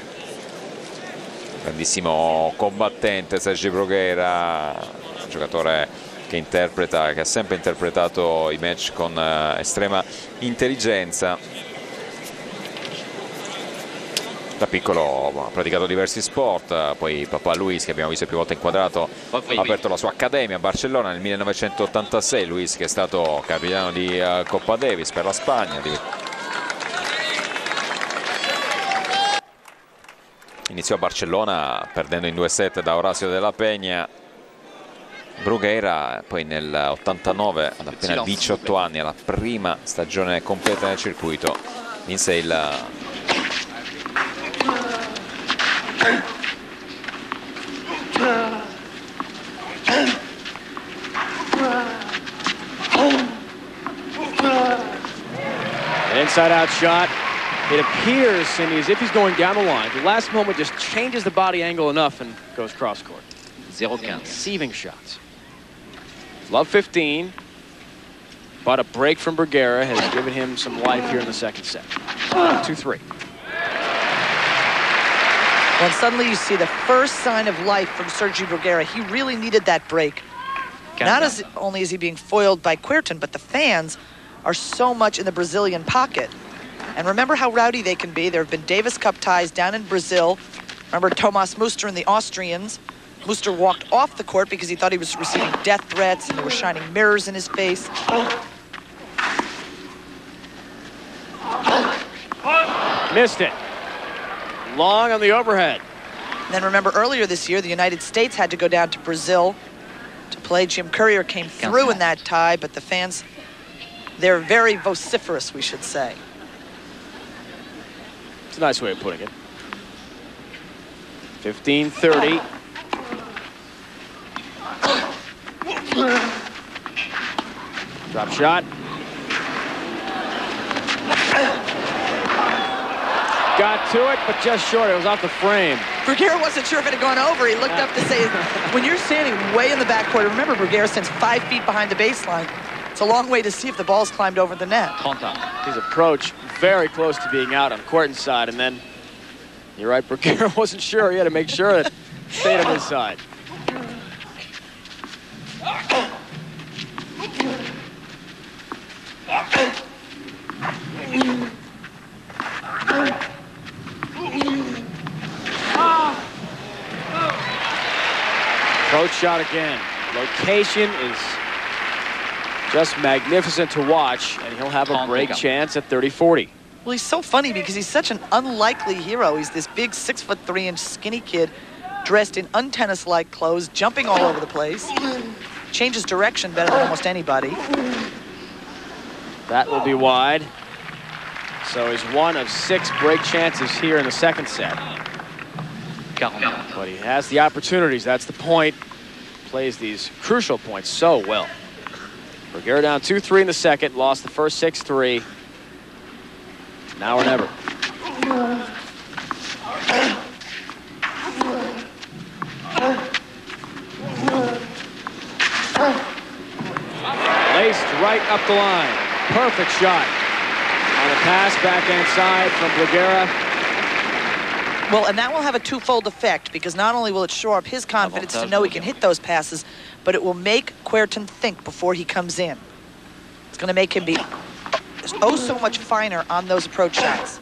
Grandissimo combattente Sergi Bruguera, un giocatore che interpreta, che ha sempre interpretato i match con uh, estrema intelligenza. Da piccolo ha praticato diversi sport, poi papà Luis, che abbiamo visto più volte inquadrato, ha aperto la sua accademia a Barcellona nel millenovecentottantasei. Luis, che è stato capitano di uh, Coppa Davis per la Spagna. Iniziò a Barcellona perdendo in due set da Horacio de la Peña. Bruguera poi nel ottantanove, ad appena diciotto anni, alla prima stagione completa nel circuito, vinse il
inside out shot. It appears, Cindy, as if he's going down the line. The last moment just changes the body angle enough and goes cross court.
zéro quinze.
Receiving shots. Love fifteen, but a break from Bruguera has given him some life here in the second set. two three.
Well, suddenly you see the first sign of life from Sergi Bruguera. He really needed that break. Not as only is he being foiled by Kuerten, but the fans are so much in the Brazilian pocket. And remember how rowdy they can be. There have been Davis Cup ties down in Brazil. Remember Thomas Muster and the Austrians. Muster walked off the court because he thought he was receiving death threats and there were shining mirrors in his face.
Missed it. Long on the overhead.
And then remember earlier this year, the United States had to go down to Brazil to play. Jim Courier came through in that tie, but the fans, they're very vociferous, we should say.
It's a nice way of putting it. fifteen thirty. Drop shot. Got to it, but just short. It was off the frame.
Bruguera wasn't sure if it had gone over. He looked up to say, when you're standing way in the backcourt, remember Bruguera stands five feet behind the baseline. It's a long way to see if the ball's climbed over the net.
His approach very close to being out on Kuerten's side, and then you're right, Bruguera wasn't sure. He had to make sure it stayed on his side. Approach shot again. Location is just magnificent to watch, and he'll have a break chance at thirty forty.
Well, he's so funny because he's such an unlikely hero. He's this big six foot three inch skinny kid dressed in untennis-like clothes, jumping all over the place. Changes direction better than almost anybody.
That will be wide. So he's one of six break chances here in the second set. But he has the opportunities, that's the point. Plays these crucial points so well. Bruguera down two three in the second, lost the first six three. Now or never. Laced right up the line. Perfect shot. On a pass backhand side from Bruguera.
Well, and that will have a twofold effect, because not only will it shore up his confidence to know he can hit those passes, but it will make Kuerten think before he comes in. It's going to make him be oh so much finer on those approach shots.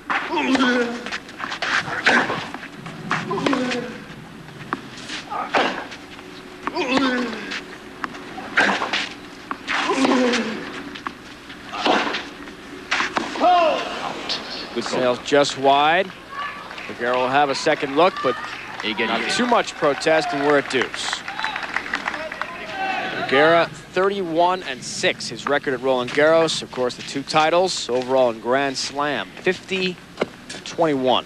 Good sails just wide. Bruguera will have a second look, but not too much protest, and we're at deuce. Bruguera, thirty-one and six, his record at Roland Garros. Of course, the two titles overall in Grand Slam, fifty and twenty-one.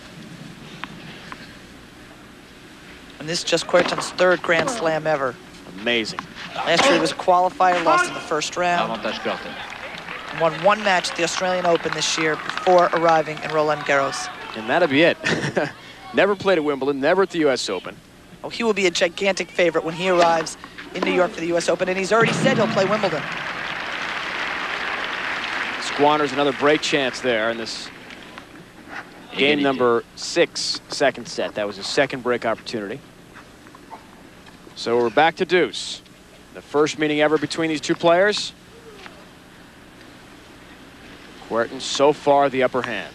And this is just Kuerten's third Grand Slam ever.
Amazing.
Last year he was a qualifier, lost in the first round.
Avantage Kuerten.
Won one match at the Australian Open this year before arriving in Roland Garros.
And that'll be it. Never played at Wimbledon, never at the U S Open.
Oh, he will be a gigantic favorite when he arrives in New York for the U S Open, and he's already said he'll play Wimbledon.
Squanders another break chance there in this game number six, second set. That was his second break opportunity. So we're back to deuce. The first meeting ever between these two players. Kuerten so far the upper hand.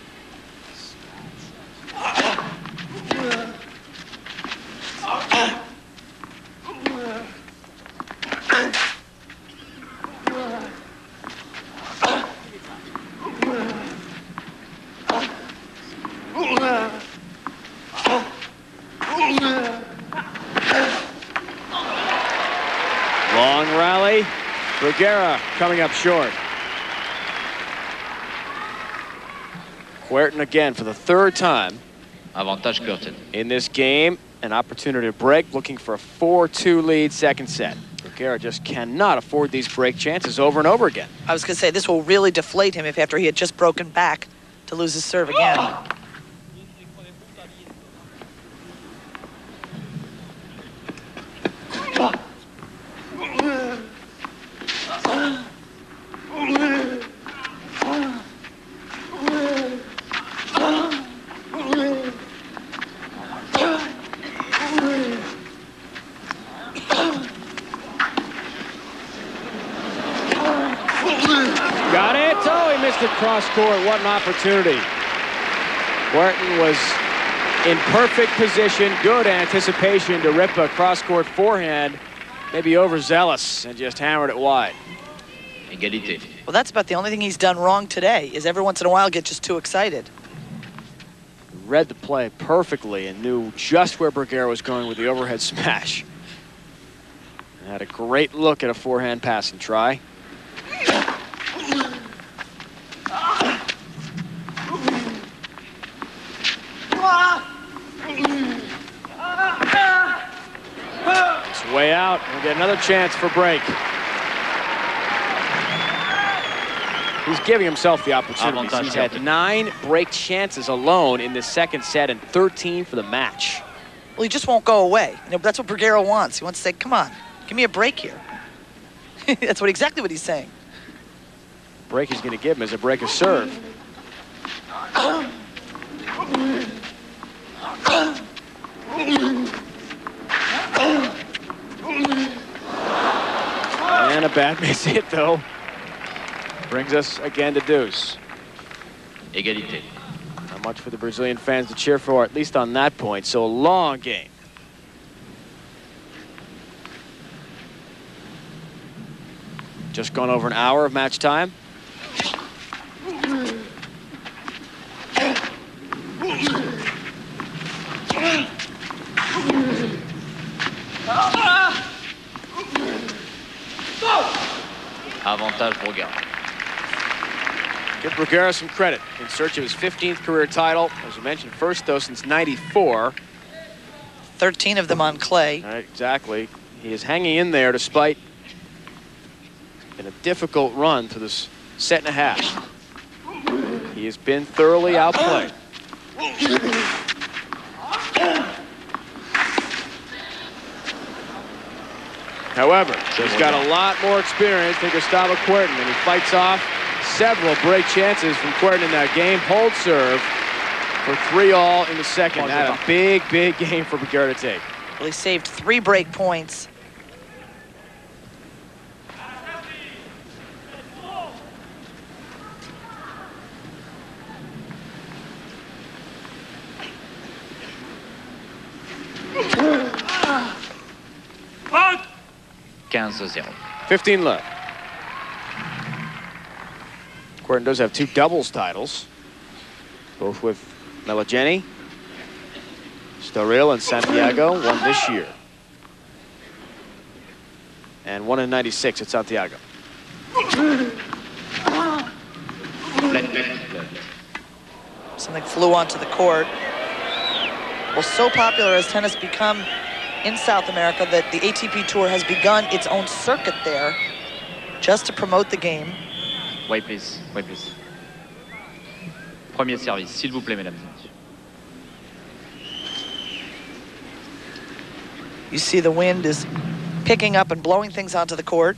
Long rally. Bruguera coming up short. Kuerten again for the third time.
Avantage Kuerten.
In this game, an opportunity to break, looking for a four two lead second set. Bruguera just cannot afford these break chances over and over again.
I was going to say, this will really deflate him if after he had just broken back to lose his serve again.
Got it. Oh, he missed it cross court. What an opportunity. Kuerten was in perfect position, good anticipation to rip a cross court forehand, maybe overzealous, and just hammered it wide.
Égalité.
Well, that's about the only thing he's done wrong today, is every once in a while get just too excited.
Read the play perfectly and knew just where Bruguera was going with the overhead smash. And had a great look at a forehand passing try. It's way out. We'll get another chance for break. He's giving himself the opportunity. He's had nine break chances alone in this second set and thirteen for the match.
Well, he just won't go away. You know, that's what Bruguera wants. He wants to say, come on, give me a break here. That's what exactly what he's saying.
Break he's going to give him is a break of serve. And a bad miss hit, though. Brings us again to deuce.
Égalité.
Not much for the Brazilian fans to cheer for, at least on that point. So a long game. Just gone over an hour of match time.
Avantage Bruguera.
Give Bruguera some credit. In search of his fifteenth career title. As we mentioned, first though since ninety-four.
thirteen of them on clay.
All right, exactly. He is hanging in there despite in a difficult run through this set and a half. He has been thoroughly outplayed. However, he's got a lot more experience than Gustavo Kuerten, and he fights off several break chances from Kuerten in that game. Hold serve for three all in the second. Had a big, big game for Bruguera to take.
Well, he saved three break points.
quinze zéro.
fifteen left. Kuerten does have two doubles titles, both with Meligeni, Estoril, and Santiago. One this year, and one in ninety-six at Santiago.
Something flew onto the court. Well, so popular has tennis become in South America that the A T P Tour has begun its own circuit there just to promote the game.
Wait, please. Wait, please. Premier service, s'il vous plaît, mesdames et messieurs.
You see the wind is picking up and blowing things onto the court.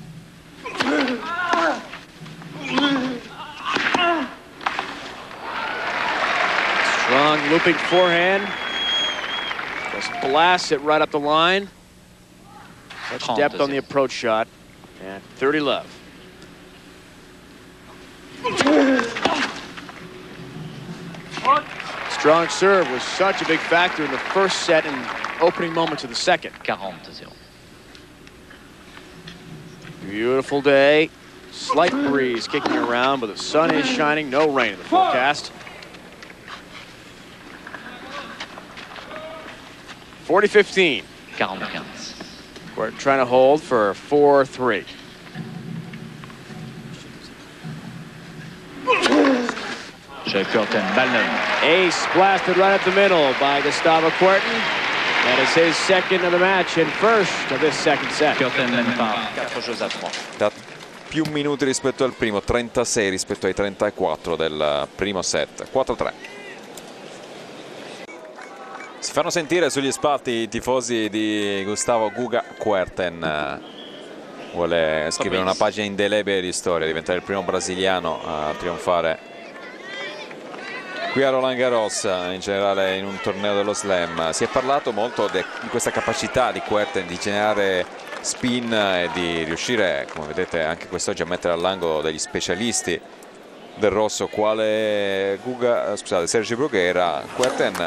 Strong looping forehand. Just blasts it right up the line. Such depth on the approach shot. And thirty love. Strong serve was such a big factor in the first set and opening moments of the second.
quarante zéro.
Beautiful day. Slight breeze kicking around, but the sun is shining. No rain in the forecast. forty fifteen.
quarante-quinze.
We're trying to hold for four three.
Jay Kuerten, balle neuve.
Ace blasted right up the middle by Gustavo Kuerten. That is his second of the match and first of this second set.
Kuerten mène par quatre jeux à trois.
Da più minuti rispetto al primo, trentasei rispetto ai trentaquattro del primo set, quattro tre. Si fanno sentire sugli spalti i tifosi di Gustavo Guga Kuerten. Vuole scrivere una pagina indelebile di storia, diventare il primo brasiliano a trionfare qui a Roland Garros, in generale in un torneo dello Slam. Si è parlato molto di questa capacità di Kuerten di generare spin e di riuscire, come vedete anche quest'oggi, a mettere all'angolo degli specialisti del rosso quale Guga, scusate, Sergi Bruguera. Kuerten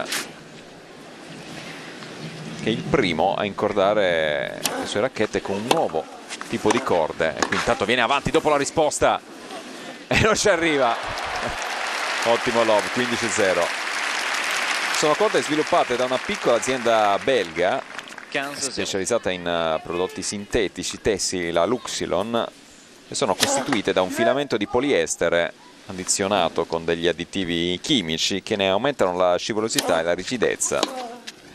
che è il primo a incordare le sue racchette con un nuovo tipo di corde, e qui intanto viene avanti dopo la risposta e non ci arriva. Ottimo love, quindici zero. Sono corde sviluppate da una piccola azienda belga specializzata in prodotti sintetici tessili, la Luxilon, e sono costituite da un filamento di poliestere addizionato con degli additivi chimici che ne aumentano la scivolosità e la rigidezza.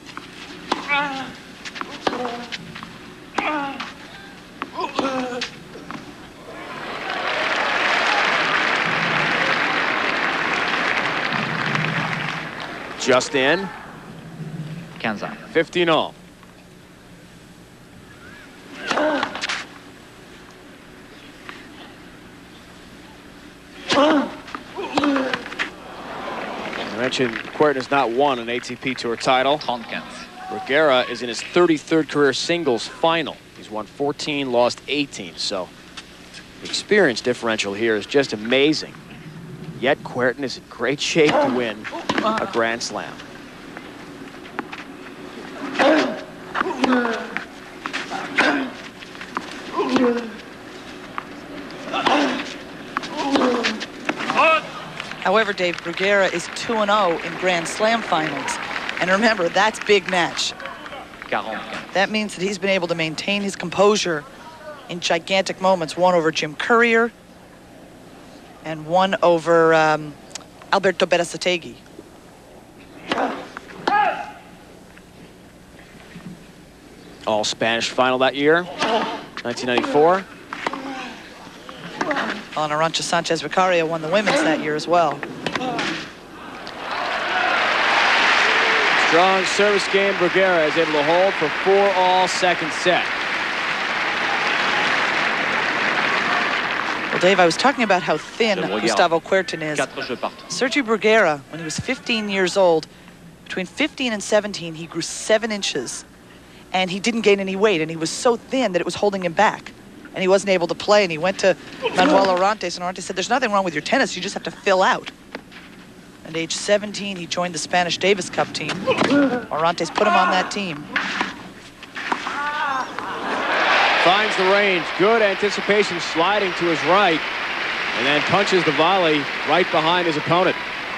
Just in.
quinze à.
fifteen all. I mentioned Kuerten has not won an A T P Tour title.
trente-quinze.
Bruguera is in his thirty-third career singles final. He's won fourteen, lost eighteen, so the experience differential here is just amazing. Yet Kuerten is in great shape to win a Grand Slam.
However, Dave, Bruguera is two and oh in Grand Slam finals. And remember, that's big match.
quarante-quinze.
That means that he's been able to maintain his composure in gigantic moments. One over Jim Courier, and one over um, Alberto Berasategui.
All Spanish final that year, nineteen ninety-four.
Well, and Arantxa Sanchez Vicario won the women's that year as well.
Strong service game. Bruguera is able to hold for four all second set.
Well, Dave, I was talking about how thin Gustavo Kuerten is. Sergi Bruguera, when he was fifteen years old, between fifteen and seventeen, he grew seven inches. And he didn't gain any weight, and he was so thin that it was holding him back. And he wasn't able to play, and he went to Manuel Orantes, and Orantes said, there's nothing wrong with your tennis, you just have to fill out. At age seventeen, he joined the Spanish Davis Cup team. Orantes put him on that team.
Finds the range, good anticipation, sliding to his right, and then punches the volley right behind his opponent.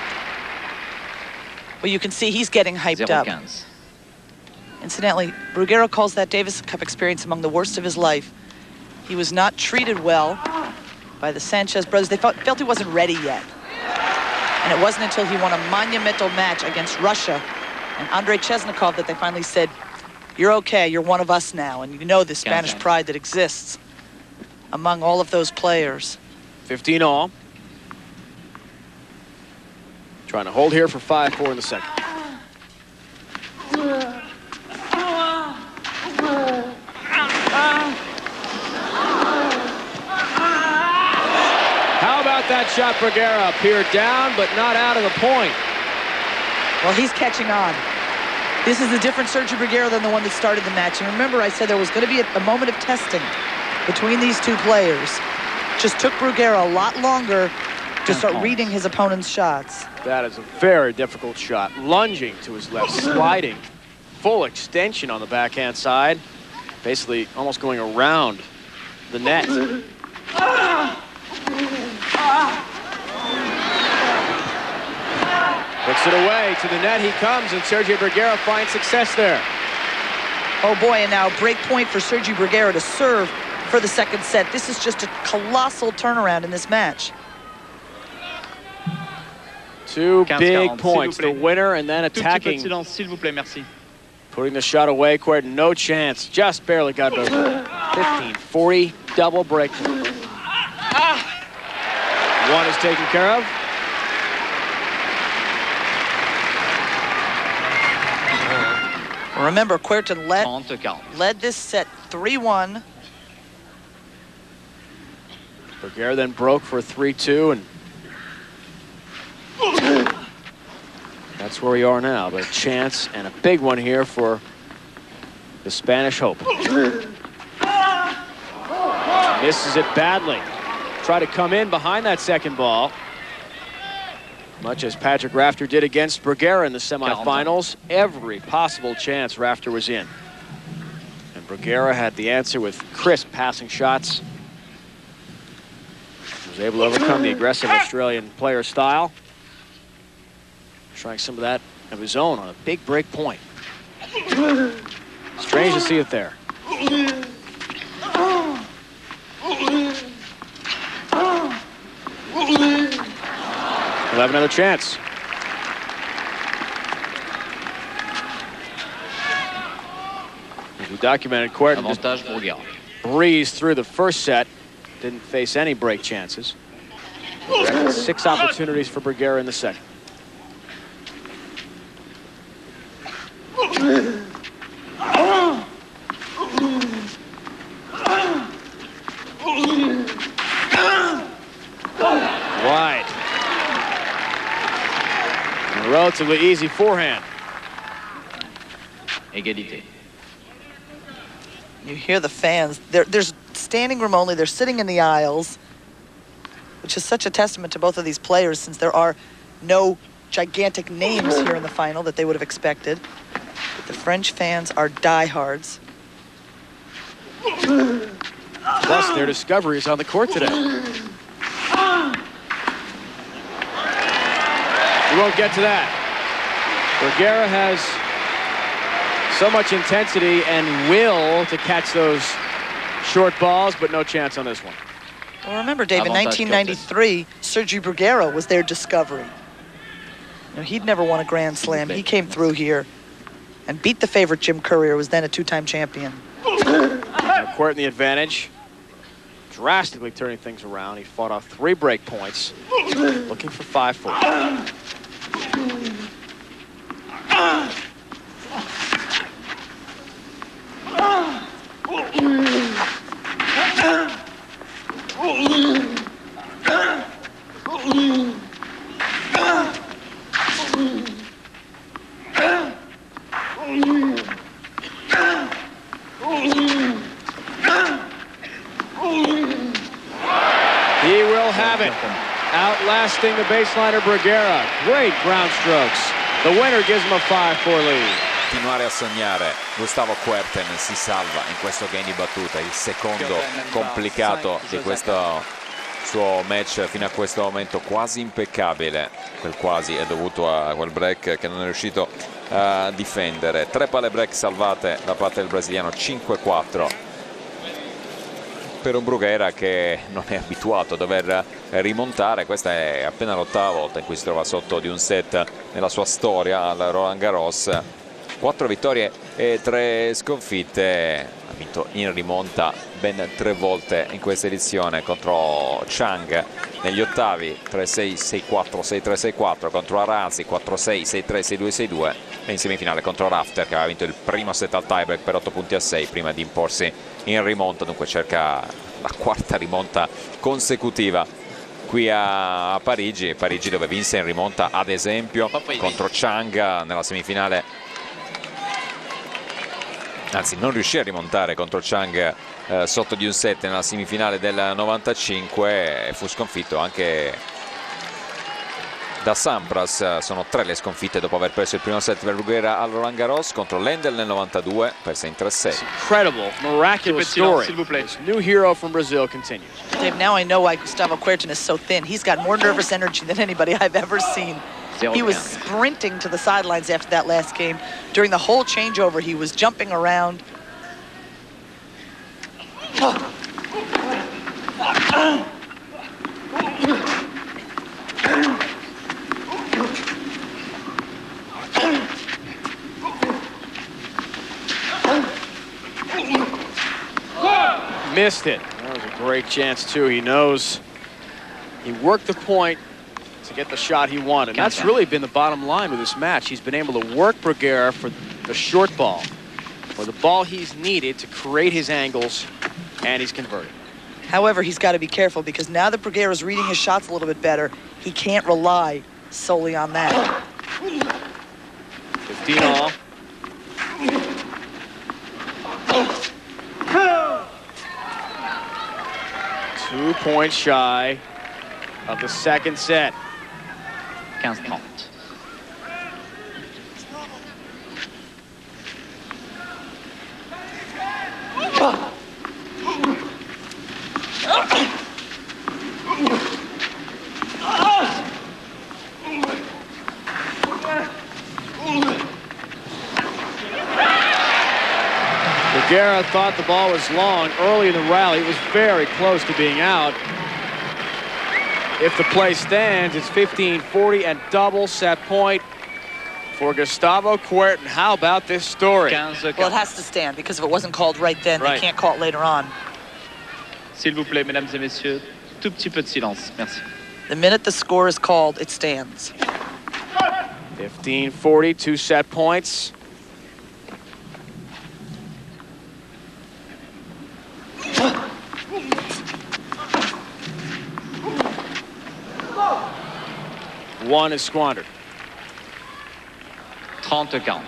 Well, you can see he's getting hyped up. Incidentally, Bruguera calls that Davis Cup experience among the worst of his life. He was not treated well by the Sanchez brothers. They felt, felt he wasn't ready yet. And it wasn't until he won a monumental match against Russia and Andrei Chesnikov that they finally said, you're okay, you're one of us now. And you know the Spanish pride that exists among all of those players.
fifteen all. Trying to hold here for five four in the second. How about that shot, Bruguera? Appeared down, but not out of the point.
Well, he's catching on. This is a different Sergi Bruguera than the one that started the match. And remember, I said there was going to be a, a moment of testing between these two players. Just took Bruguera a lot longer to start reading his opponent's shots.
That is a very difficult shot. Lunging to his left, sliding. Full extension on the backhand side. Basically almost going around the net. Puts it away. To the net he comes, and Sergi Bruguera finds success there.
Oh boy, and now break point for Sergi Bruguera to serve for the second set. This is just a colossal turnaround in this match.
Two big points, the winner and then attacking. Putting the shot away, Kuerten, no chance, just barely got it over. fifteen forty, double break. One is taken care of.
Remember, Kuerten led, led this set three one.
Bruguera then broke for three two, and that's where we are now, but a chance and a big one here for the Spanish hope. Misses it badly. Try to come in behind that second ball, much as Patrick Rafter did against Bruguera in the semifinals. Every possible chance Rafter was in. And Bruguera had the answer with crisp passing shots. Was able to overcome the aggressive Australian player style. Trying some of that of his own on a big break point. Strange to see it there. We'll have another chance. As we documented, Kuerten breezed through the first set. Didn't face any break chances. Six opportunities for Bruguera in the second. Wide. And a relatively easy forehand.
Égalité.
You hear the fans. They're, there's standing room only. They're sitting in the aisles, which is such a testament to both of these players, since there are no gigantic names here in the final that they would have expected. But the French fans are diehards.
Plus, their discovery is on the court today. We won't get to that. Bruguera has so much intensity and will to catch those short balls, but no chance on this one.
Well, remember, Dave, in nineteen ninety-three, Sergio Bruguera was their discovery. You know, he'd never won a Grand Slam. He came through here and beat the favorite Jim Courier, who was then a two-time champion.
Querten the advantage, drastically turning things around. He fought off three break points, looking for five four. He will have it, outlasting the baseliner Bruguera. Great ground strokes. The winner gives him a five four lead.
Continuare a sognare, Gustavo Querten si salva in questo game di battuta, il secondo complicato di questo suo match fino a questo momento, quasi impeccabile. Quel quasi è dovuto a quel break che non è riuscito a difendere. Tre palle break salvate da parte del brasiliano, cinque quattro per un Bruguera che non è abituato a dover rimontare. Questa è appena l'ottava volta in cui si trova sotto di un set nella sua storia al Roland Garros. Quattro vittorie e tre sconfitte. Ha vinto in rimonta ben tre volte in questa edizione contro Chang negli ottavi, tre sei, sei quattro, sei tre, sei quattro, contro Arasi quattro sei, sei tre, sei due, sei due, e in semifinale contro Rafter, che aveva vinto il primo set al tiebreak per otto punti a sei prima di imporsi in rimonta. Dunque cerca la quarta rimonta consecutiva qui a Parigi, Parigi dove vinse in rimonta ad esempio contro Chang nella semifinale, anzi non riuscì a rimontare contro Chang eh, sotto di un set nella semifinale del novantacinque, e fu sconfitto anche da Sampras. Sono tre le sconfitte dopo aver perso il primo set per Bruguera al Roland Garros. Contro Lendl nel novantadue perse in tre sei.
Incredible, miraculous story. This new hero from Brazil continues.
Dave, now I know why Gustavo Querten is so thin. He's got more nervous energy than anybody I've ever seen. He was sprinting to the sidelines after that last game. During the whole changeover, he was jumping around.
Missed it. That was a great chance too. He knows he worked the point to get the shot he wanted. And that's really been the bottom line with this match. He's been able to work Bruguera for the short ball, for the ball he's needed to create his angles, and he's converted.
However, he's got to be careful because now that Bruguera's reading his shots a little bit better, he can't rely solely on that.
fifteen all. Two points shy of the second set.
quinze trente.
Bruguera thought the ball was long early in the rally. It was very close to being out. If the play stands, it's fifteen forty and double set point for Gustavo Querten. How about this story?
Well, it has to stand because if it wasn't called right then,
right.
They can't call it later on.
S'il vous plaît, mesdames et messieurs, tout petit peu de silence. Merci.
The minute the score is called, it stands.
fifteen forty, two set points. One is squandered.
trente quarante.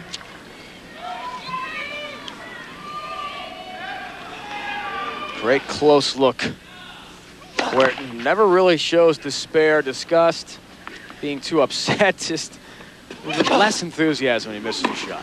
Great close look. Querten never really shows despair, disgust, being too upset, just with less enthusiasm when he misses a shot.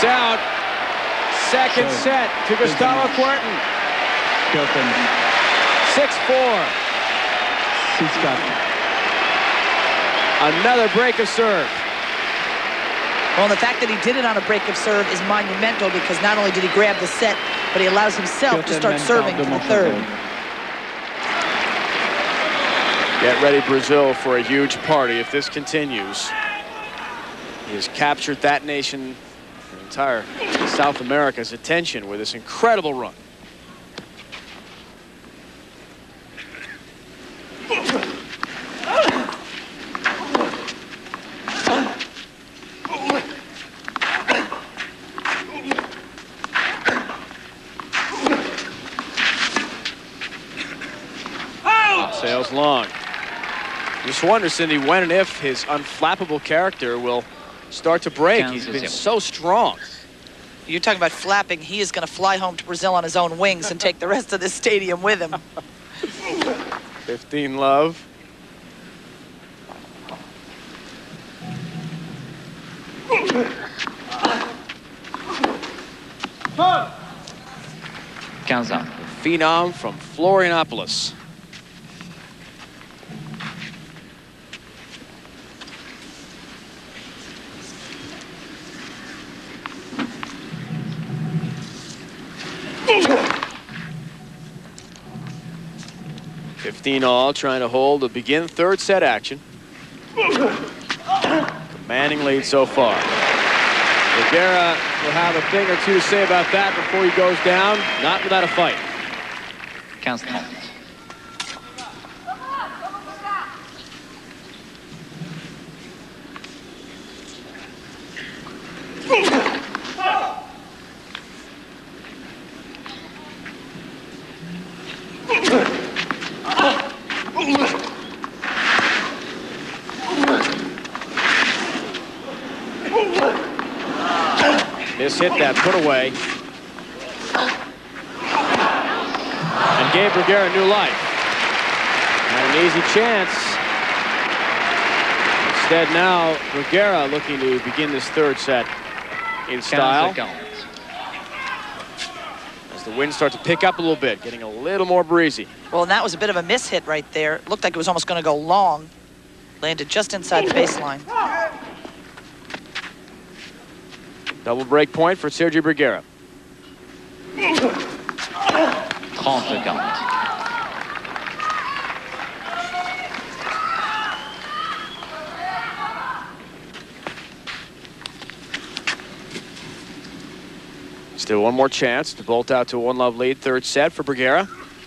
Points out. Second so, set to Gustavo Kuerten. six four. Another break of serve.
Well, and the fact that he did it on a break of serve is monumental because not only did he grab the set, but he allows himself to start serving for the third.
Get ready, Brazil, for a huge party if this continues. He has captured that nation, the entire South America's attention with this incredible run. Sails long. Just wonder, Cindy, when and if his unflappable character will start to break. He's been so strong.
You're talking about flapping. He is going to fly home to Brazil on his own wings and take the rest of this stadium with him.
fifteen love.
fifteen.
Phenom from Florianopolis. fifteen all, trying to hold to begin third set action. Commanding lead so far. Bruguera will have a thing or two to say about that before he goes down. Not without a fight.
fifteen thirty.
This hit that put away. And gave Bruguera new life. And an easy chance. Instead now, Bruguera looking to begin this third set in style. As the winds start to pick up a little bit, getting a little more breezy.
Well, and that was a bit of a miss hit right there. It looked like it was almost going to go long. Landed just inside the baseline.
Double break point for Sergi Bruguera.
thirty quarante.
Still one more chance to bolt out to a one love lead. Third set for Bruguera.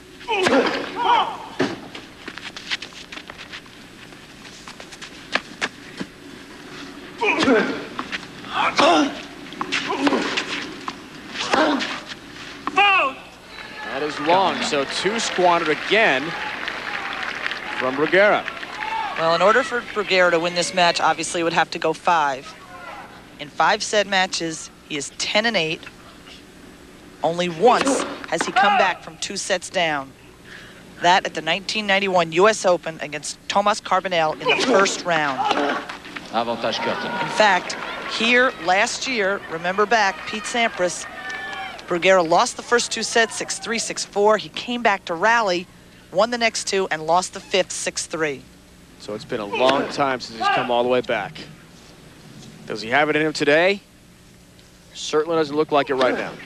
That is long, so two squandered again from Bruguera.
Well, in order for Bruguera to win this match, obviously it would have to go five. In five set matches, he is ten and eight. Only once has he come back from two sets down. That at the nineteen ninety-one U S Open against Tomas Carbonell in the first round.
Avantage Kuerten.
In fact, here last year, remember back, Pete Sampras, Bruguera lost the first two sets, six three, six four. He came back to rally, won the next two, and lost the fifth, six three.
So it's been a long time since he's come all the way back. Does he have it in him today? Certainly doesn't look like it right now.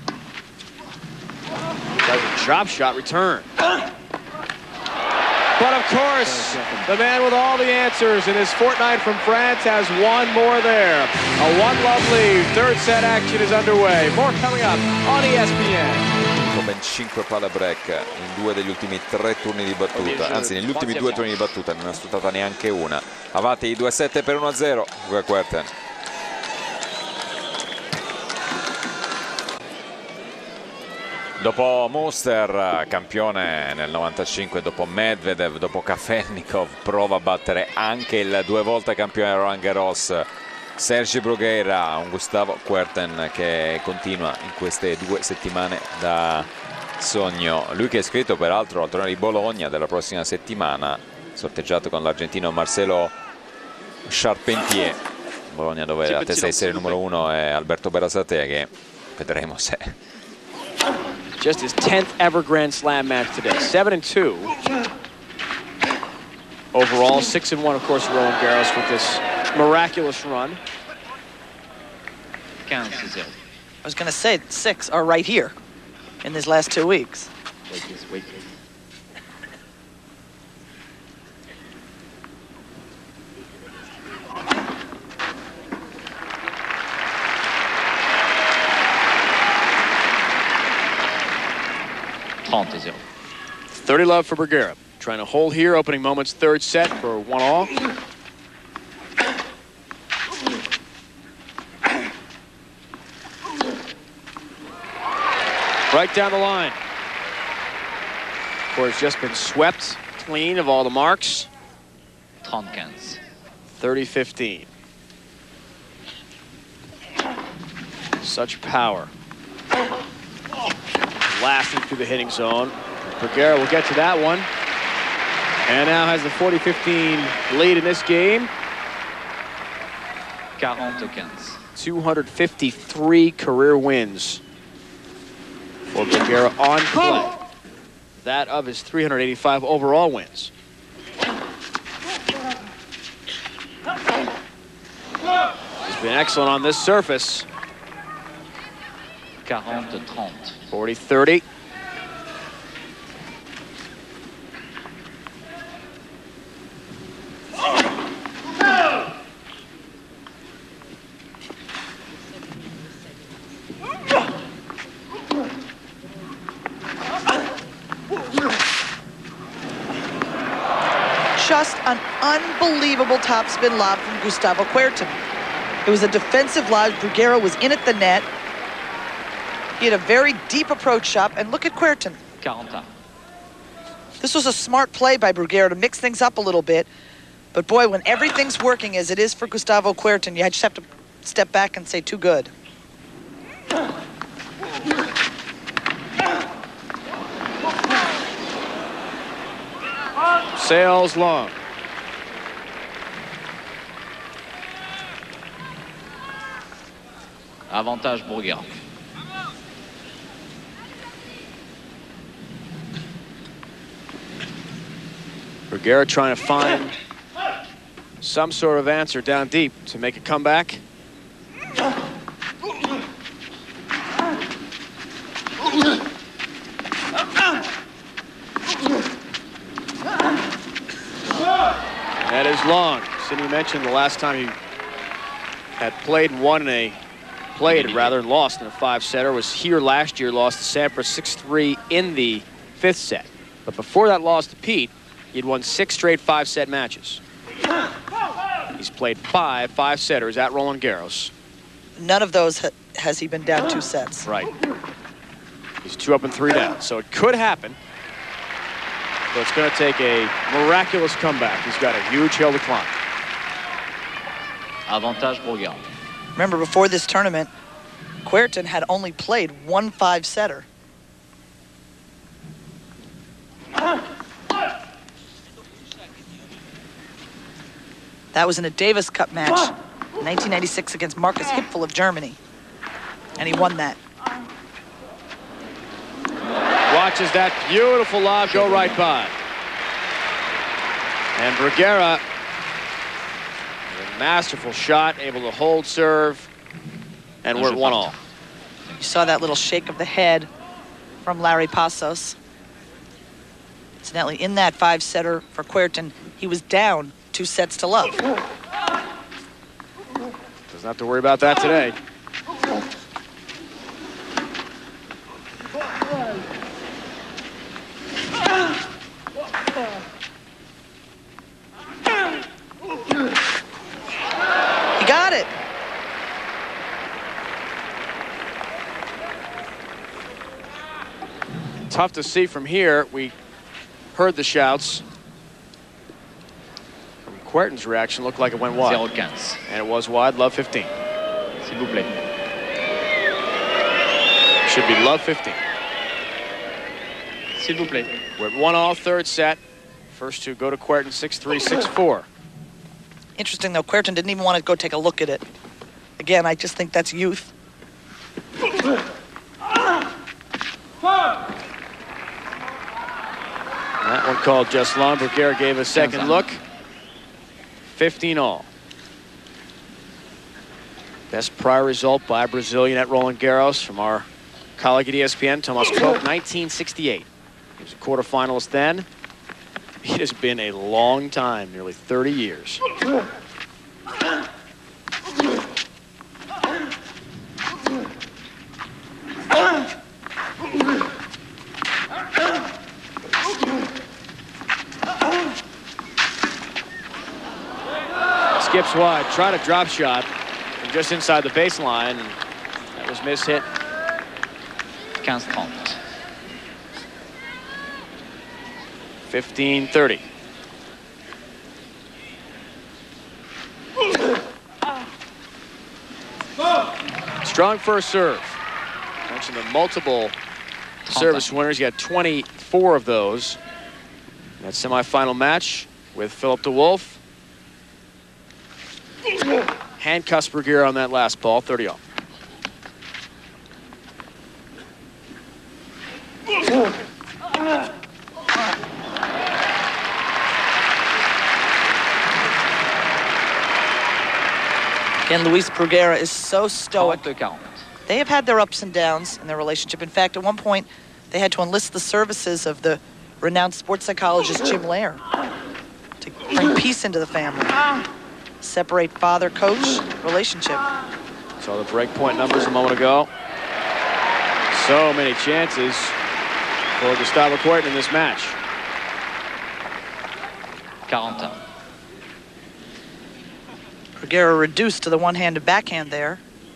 Does a drop shot return. But of course, the man with all the answers in his fortnight from France has one more there. A one-love lead. Third set action is underway. More coming up on E S P N.
Ben cinque palle break in due degli ultimi tre turni di battuta, anzi negli ultimi due turni di battuta non ha sfruttata neanche una. Avanti i due sette per uno a zero. Guga Kuerten. Dopo Muster, campione nel novantacinque, dopo Medvedev, dopo Kafelnikov, prova a battere anche il due volte campione Roland Garros Sergi Bruguera, un Gustavo Kuerten che continua in queste due settimane da sogno. Lui che è iscritto peraltro al torneo di Bologna della prossima settimana, sorteggiato con l'argentino Marcelo Charpentier. Bologna dove la testa di serie numero uno è Alberto Berasatea, che vedremo se...
Just his tenth ever Grand Slam match today. Seven and two. Overall, six and one, of course, Roland Garros with this miraculous run.
quinze zéro.
I was going to say six are right here in these last two weeks.
Wait, please, wait, please. trente zéro.
thirty love for Bruguera. Trying to hold here, opening moments, third set for one all. Right down the line. Of course, just been swept clean of all the marks.
trente-quinze.
thirty fifteen. Such power. Blasting through the hitting zone. Bruguera will get to that one. And now has the forty fifteen lead in this game.
quarante quinze.
two hundred fifty-three career wins for Bruguera on play. That of his three hundred eighty-five overall wins. He's been excellent on this surface.
quarante trente.
forty thirty.
Just an unbelievable topspin lob from Gustavo Kuerten. It was a defensive lob. Bruguera was in at the net. He had a very deep approach shot, and look at Kuerten.
quarante.
This was a smart play by Bruguera to mix things up a little bit. But boy, when everything's working as it is for Gustavo Kuerten, you just have to step back and say, too good.
Sails long.
Avantage Bruguera.
Bruguera trying to find some sort of answer down deep to make a comeback. That is long. Sidney mentioned the last time he had played and won in a played rather and lost in a five-setter was here last year, lost to Sampras six three in the fifth set. But before that loss to Pete, he'd won six straight five-set matches. He's played five five-setters at Roland Garros.
None of those ha has he been down two sets.
Right. He's two up and three down, so it could happen. But it's going to take a miraculous comeback. He's got a huge hill to climb.
Avantage Bruguera.
Remember, before this tournament, Kuerten had only played one five-setter. That was in a Davis Cup match in nineteen ninety-six against Markus Hipfel of Germany. And he won that.
Watches that beautiful lob go right by. And Bruguera, a masterful shot, able to hold serve, and we're at one all.
You saw that little shake of the head from Larry Passos. Incidentally, in that five-setter for Kuerten, he was down two sets to love.
Doesn't have to worry about that today.
He got it.
Tough to see from here. We heard the shouts. From Kuerten's reaction, looked like it went wide.
zéro quinze.
And it was wide, love fifteen.
S'il vous plaît.
Should be love fifteen.
S'il vous plaît.
We're at one all, third set. First two go to Kuerten, six three, six four.
Interesting, though, Kuerten didn't even want to go take a look at it. Again, I just think that's youth.
That one called just long. Bruguera gave a second look. fifteen all. Best prior result by a Brazilian at Roland Garros from our colleague at E S P N, Thomas Koch, nineteen sixty-eight. He was a quarterfinalist then. It has been a long time, nearly thirty years. Skips wide, tried a drop shot from just inside the baseline, and that was mishit.
quinze trente.
fifteen thirty. Strong first serve. Mentioned the multiple service winners. He had twenty-four of those. That semifinal match with Philip de Wolf. Handcuffs Bruguera on that last ball, thirty all.
Again, Luis Bruguera is so stoic.
trente quarante.
They have had their ups and downs in their relationship. In fact, at one point, they had to enlist the services of the renowned sports psychologist Jim Lair to bring peace into the family. Separate father-coach relationship.
Saw the break point numbers a moment ago. So many chances for Gustavo Kuerten in this match.
quarante et un.
Bruguera reduced to the one-handed backhand there.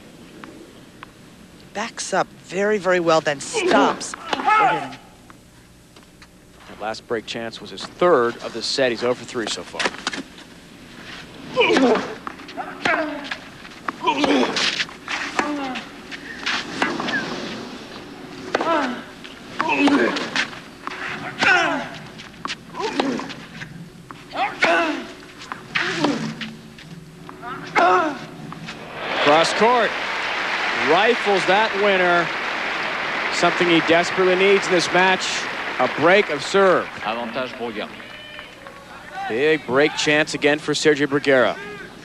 Backs up very, very well, then stops for hitting.
That last break chance was his third of the set. He's zero for three so far. Cross court, rifles that winner. Something he desperately needs in this match, a break of serve.
Avantage Bruguera.
Big break chance again for Sergio Bruguera.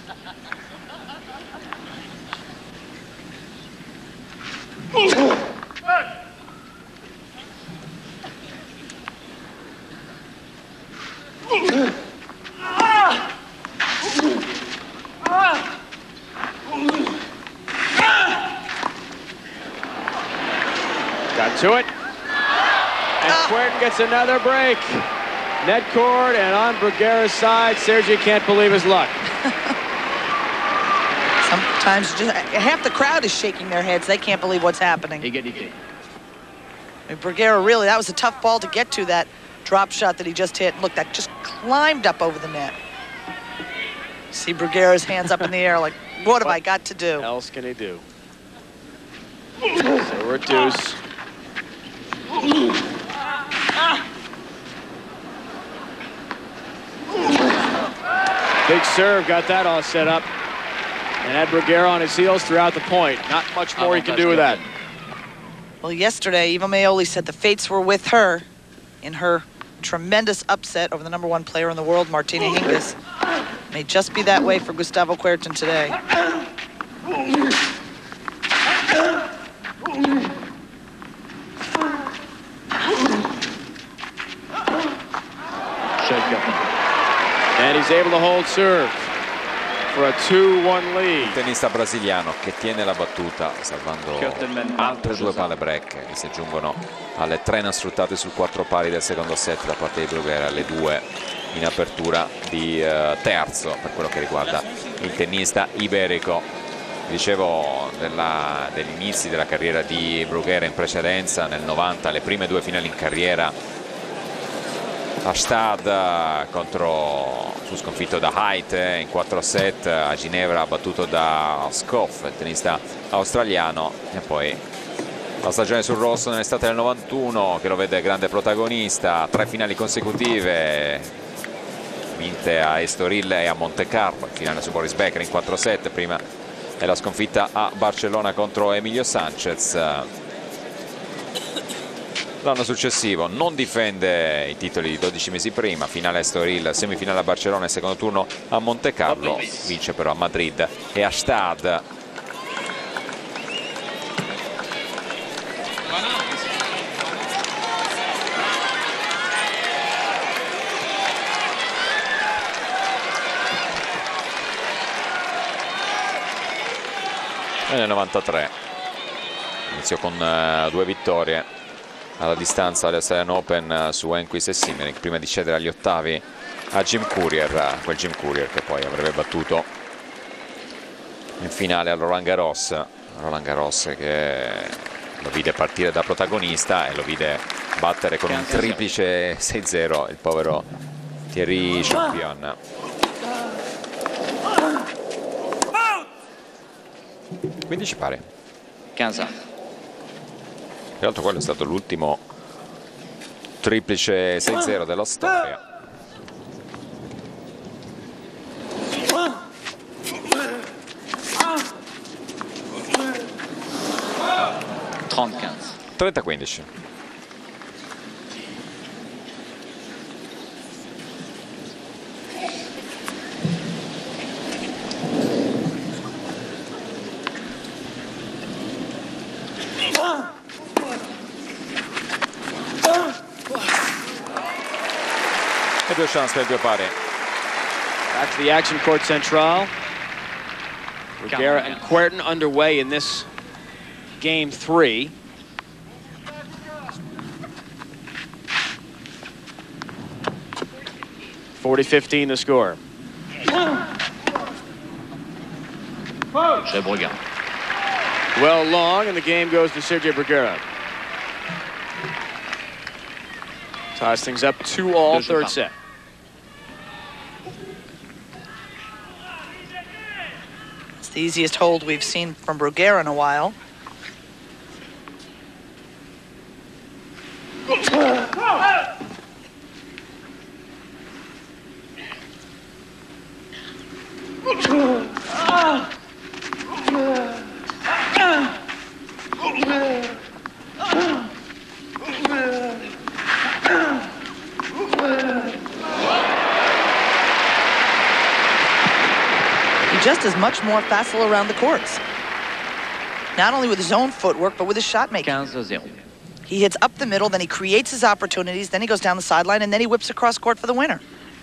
Got to it. And Kuerten gets another break. Net cord and on Bruguera's side. Sergio can't believe his luck.
Sometimes just, half the crowd is shaking their heads. They can't believe what's happening.
Égalité.
I mean, Bruguera, really, that was a tough ball to get to, that drop shot that he just hit. Look, that just climbed up over the net. See Bruguera's hands up in the air like, what have I got to do?
What else can he do? So we're at deuce. Big serve, got that all set up. And had Bruguera on his heels throughout the point. Not much more he can do with that.
Well, yesterday, Eva Maioli said the fates were with her in her tremendous upset over the number one player in the world, Martina Hingis. May just be that way for Gustavo Kuerten today.
And he's able to hold serve for a two one lead.
Il tennista brasiliano che tiene la battuta salvando altre due palle break che si aggiungono alle tre non sfruttate sul quattro pari del secondo set da parte di Bruguera, le due in apertura di uh, terzo per quello che riguarda il tennista iberico. Dicevo della, degli inizi della carriera di Bruguera in precedenza, nel novanta le prime due finali in carriera a Stade contro, fu sconfitto da Haidt in quattro set, a Ginevra battuto da Scoff, il tennista australiano, e poi la stagione sul rosso nell'estate del novantuno che lo vede grande protagonista, tre finali consecutive, vinte a Estoril e a Monte Carlo, finale su Boris Becker in quattro set, prima è la sconfitta a Barcellona contro Emilio Sanchez. L'anno successivo non difende i titoli di dodici mesi prima, finale a Estoril, semifinale a Barcellona e secondo turno a Monte Carlo, vince però a Madrid e a Stade. E nel novantatré iniziò con uh, due vittorie alla distanza all'Australian Open uh, su Enquist e Simmerink, prima di cedere agli ottavi a Jim Courier, uh, quel Jim Courier che poi avrebbe battuto in finale a Roland Garros. Roland Garros che lo vide partire da protagonista e lo vide battere con un triplice sei zero il povero Thierry Champion. quindici pari.
quinze.
Tra l'altro quello è stato l'ultimo triplice sei zero della storia. trenta quindici. E due chance per due pari.
Back to the action, court central. Reguera and Kuerten underway in this game three. forty fifteen the score.
Sergio Bruguera.
Well long, and the game goes to Sergio Bruguera. Ties things up two all, third set.
It's the easiest hold we've seen from Bruguera in a while. He just is much more facile around the courts. Not only with his own footwork, but with his shot making.
quinze zero.
He hits up the middle, then he creates his opportunities, then he goes down the sideline, and then he whips across court for the winner.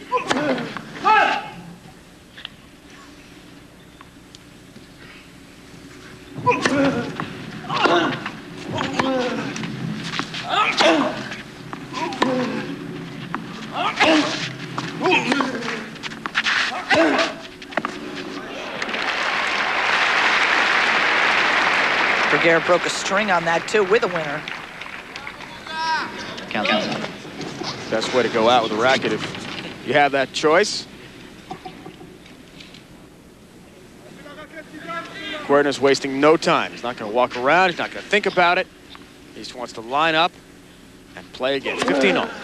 Bruguera broke a string on that too with a winner.
Best way to go out with a racket if you have that choice. Kuerten is wasting no time. He's not going to walk around. He's not going to think about it. He just wants to line up and play again. fifteen all.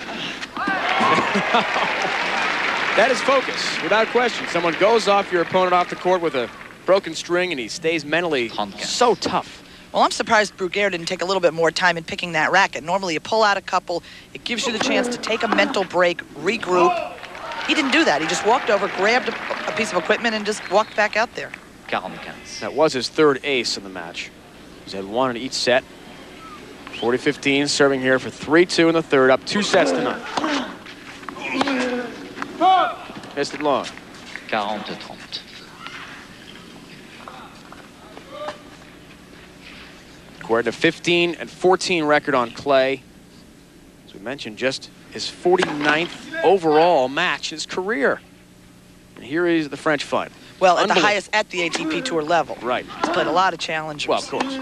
That is focus, without question. Someone goes off your opponent off the court with a broken string, and he stays mentally so tough.
Well, I'm surprised Bruguera didn't take a little bit more time in picking that racket. Normally, you pull out a couple. It gives you the chance to take a mental break, regroup. He didn't do that. He just walked over, grabbed a, a piece of equipment, and just walked back out there.
quarante-quinze.
That was his third ace in the match. He's had one in each set. forty fifteen, serving here for three two in the third, up two sets to none. Missed it long.
quarante trente.
Kuerten a fifteen and fourteen record on clay. As we mentioned, just his forty-ninth overall match in his career. And here is the French final.
Well, at the highest at the A T P Tour level.
Right.
He's played a lot of challengers.
Well, of course.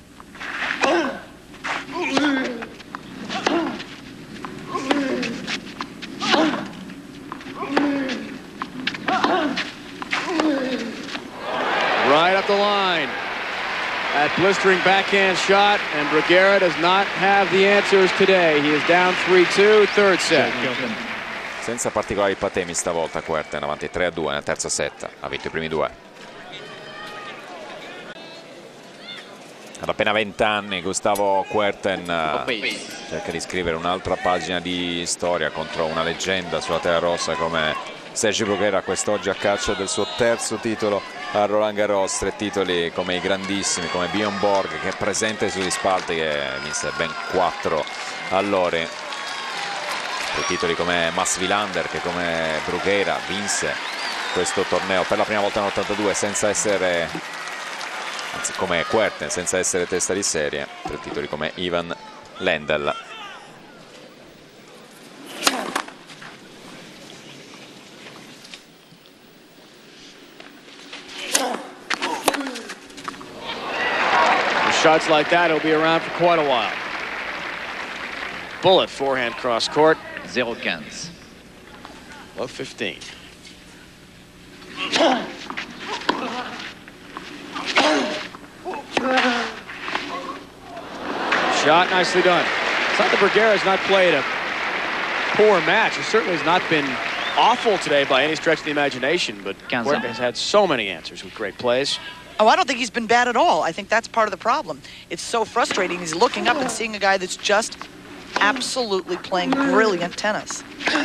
Right up the line. That blistering backhand shot, and Bruguera does not have the answers today. He is down three two, third set.
senza particolari patemi stavolta. Kuerten avanti tre a due nel terzo set, ha vinto i primi due. Ad appena venti anni Gustavo Kuerten cerca di scrivere un'altra pagina di storia contro una leggenda sulla terra rossa come Sergi Bruguera, quest'oggi a caccia del suo terzo titolo a Roland Garros. Tre titoli come i grandissimi, come Bjorn Borg, che è presente sugli spalti, che vinse ben quattro all'Ori. Tre titoli come Mats Wilander, che come Bruguera vinse questo torneo per la prima volta nell'ottantadue senza essere, anzi come Kuerten, senza essere testa di serie. Tre titoli come Ivan Lendl.
Shots like that will be around for quite a while. Bullet forehand cross court.
zéro quinze.
Low fifteen. Shot nicely done. It's not that Bruguera has not played a poor match. He certainly has not been awful today by any stretch of the imagination, but Kuerten has had so many answers with great plays.
Oh, I don't think he's been bad at all. I think that's part of the problem. It's so frustrating. He's looking up and seeing a guy that's just absolutely playing brilliant tennis.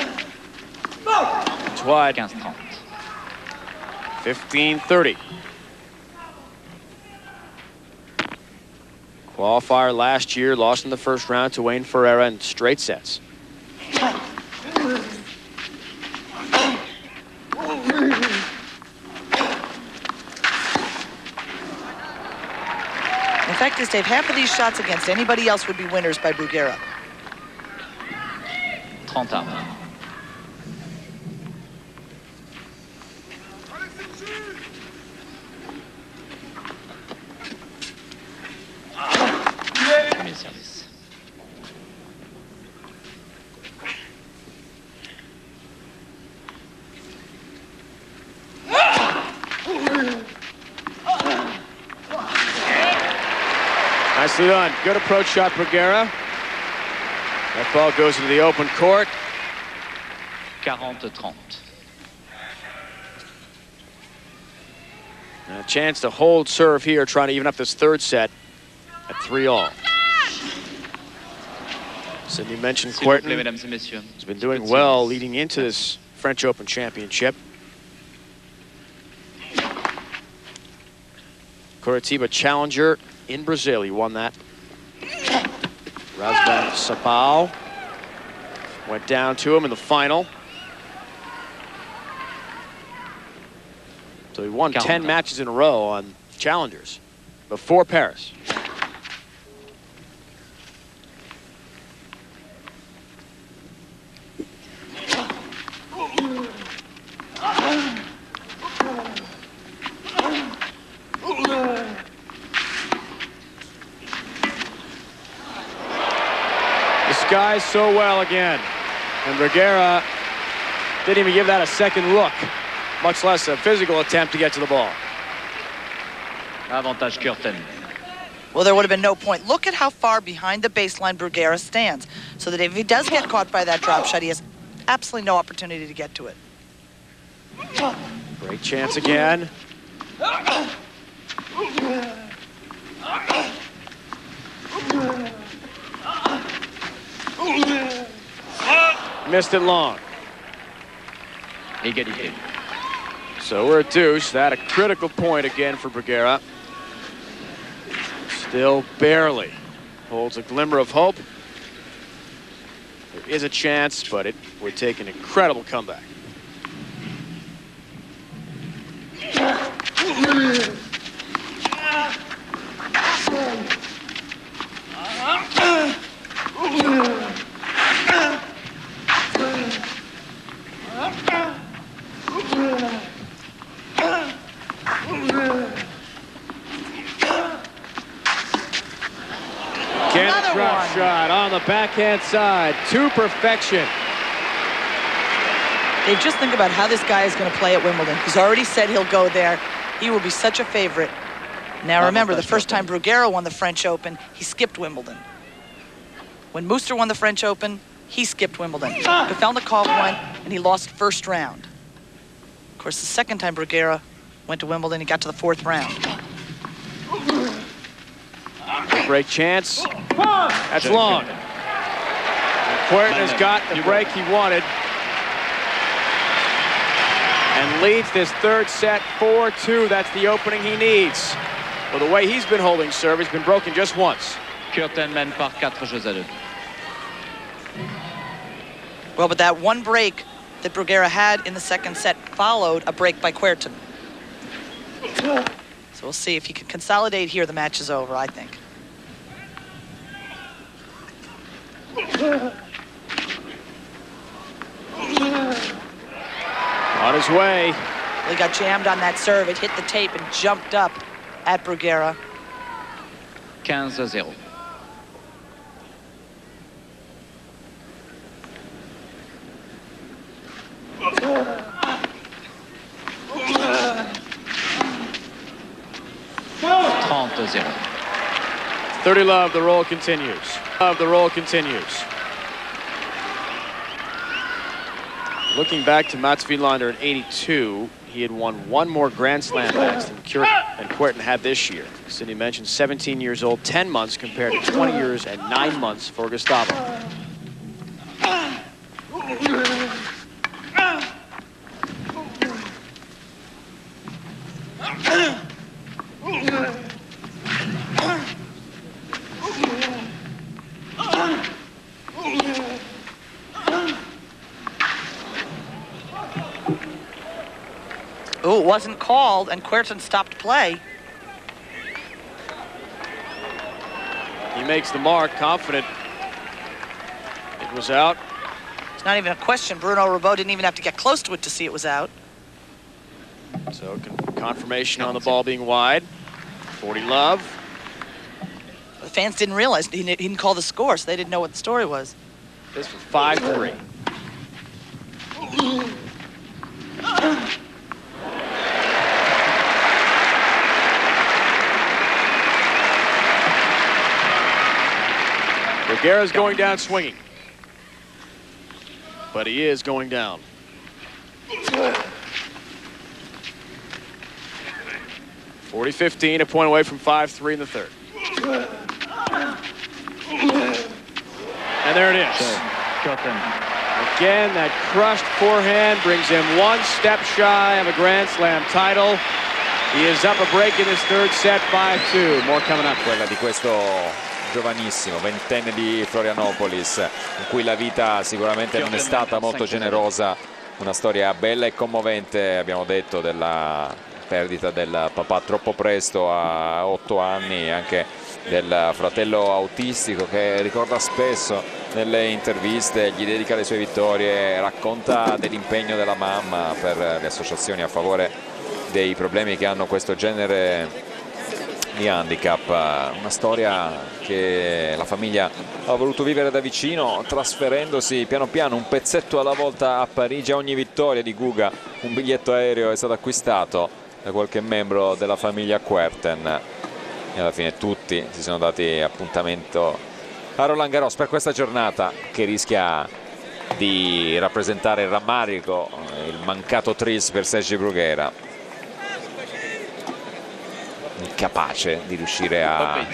It's wide.
quinze trente.
fifteen thirty. Qualifier last year, lost in the first round to Wayne Ferreira in straight sets.
The fact is, Dave, half of these shots against anybody else would be winners by Bruguera.
trente à un. Premier service.
Nicely done. Good approach shot, Bruguera. That ball goes into the open court.
quarante trente.
And a chance to hold serve here, trying to even up this third set at three all. Sidney mentioned Kuerten has been doing well leading into this French Open Championship. Curitiba Challenger in Brazil, he won that. Razvan Sabal went down to him in the final. So he won ten matches in a row on Challengers before Paris. Disguised so well again. And Bruguera didn't even give that a second look, much less a physical attempt to get to the ball.
Avantage Kuerten.
Well, there would have been no point. Look at how far behind the baseline Bruguera stands, so that if he does get caught by that drop shot, he has absolutely no opportunity to get to it.
Great chance again. Missed it long.
Égalité.
So we're at deuce. That a critical point again for Bruguera. Still barely holds a glimmer of hope. There is a chance, but it would take an incredible comeback. Again, drop shot on the backhand side to perfection.
Dave, just think about how this guy is going to play at Wimbledon. He's already said he'll go there. He will be such a favorite. Now remember, the first time Bruguera won the French Open, he skipped Wimbledon. When Muster won the French Open, he skipped Wimbledon. Kafelnikov went, and he lost first round. Of course, the second time Bruguera went to Wimbledon, he got to the fourth round.
Break chance. That's long. Kuerten has got the break he wanted and leads this third set four two. That's the opening he needs. Well, the way he's been holding serve, he's been broken just once.
Kuerten mène par quatre jeux à deux.
Well, but that one break that Bruguera had in the second set followed a break by Kuerten. So we'll see if he can consolidate here. The match is over, I think.
On his way.
He got jammed on that serve. It hit the tape and jumped up at Bruguera.
quinze à zéro. trente à zéro.
thirty love, the roll continues. Love, the roll continues. Looking back to Mats Wilander in eighty-two, he had won one more Grand Slam match than Kuerten had this year. Cindy mentioned seventeen years old, ten months compared to twenty years and nine months for Gustavo.
Oh, it wasn't called, and Kuerten stopped play.
He makes the mark, confident it was out.
It's not even a question. Bruno Ribot didn't even have to get close to it to see it was out.
So con confirmation on the ball being wide. forty love.
The fans didn't realize he didn't, he didn't call the score, so they didn't know what the story was.
This was five three. Bruguera's going down swinging, but he is going down. forty fifteen, a point away from five three in the third. And there it is. Again, that crushed forehand brings him one step shy of a Grand Slam title. He is up a break in his third set, five two. More coming up.
Quella di questo giovanissimo, ventenne di Florianopolis, in cui la vita sicuramente non è stata molto generosa. Una storia bella e commovente, abbiamo detto, della perdita del papà troppo presto a otto anni, anche del fratello autistico che ricorda spesso nelle interviste, gli dedica le sue vittorie, racconta dell'impegno della mamma per le associazioni a favore dei problemi che hanno questo genere di handicap. Una storia che la famiglia ha voluto vivere da vicino, trasferendosi piano piano, un pezzetto alla volta, a Parigi. A ogni vittoria di Guga un biglietto aereo è stato acquistato da qualche membro della famiglia Kuerten, e alla fine tutti si sono dati appuntamento a Roland Garros per questa giornata che rischia di rappresentare il rammarico, il mancato tris per Sergi Bruguera, incapace di riuscire a,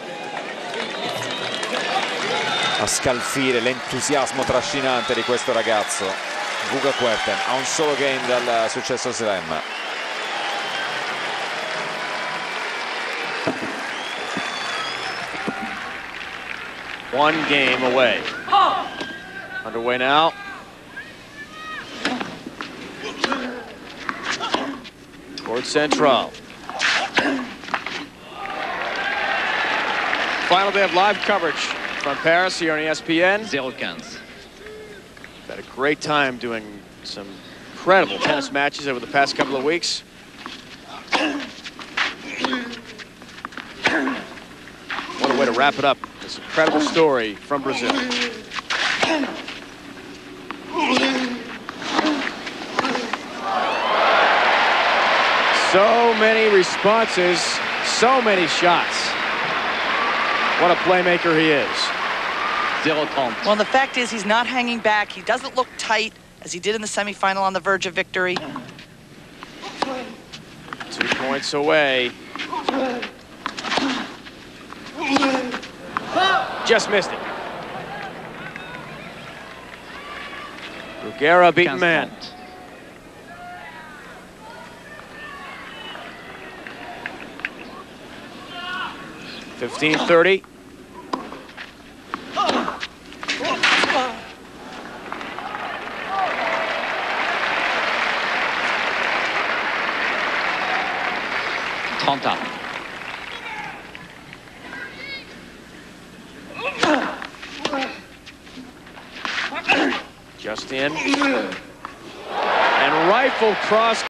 a scalfire l'entusiasmo trascinante di questo ragazzo. Guga Kuerten ha un solo game dal successo slam.
One game away. Underway now. Court Central. Final day of live coverage from Paris here on E S P N.
zéro quinze.
Had a great time doing some incredible tennis matches over the past couple of weeks. What a way to wrap it up. This incredible story from Brazil. So many responses, so many shots. What a playmaker he is.
zéro trente.
Well, the fact is he's not hanging back. He doesn't look tight as he did in the semifinal on the verge of victory.
Two points away. Just missed it. Bruguera beaten man. fifteen thirty.
trente.
Just in. And rifle cross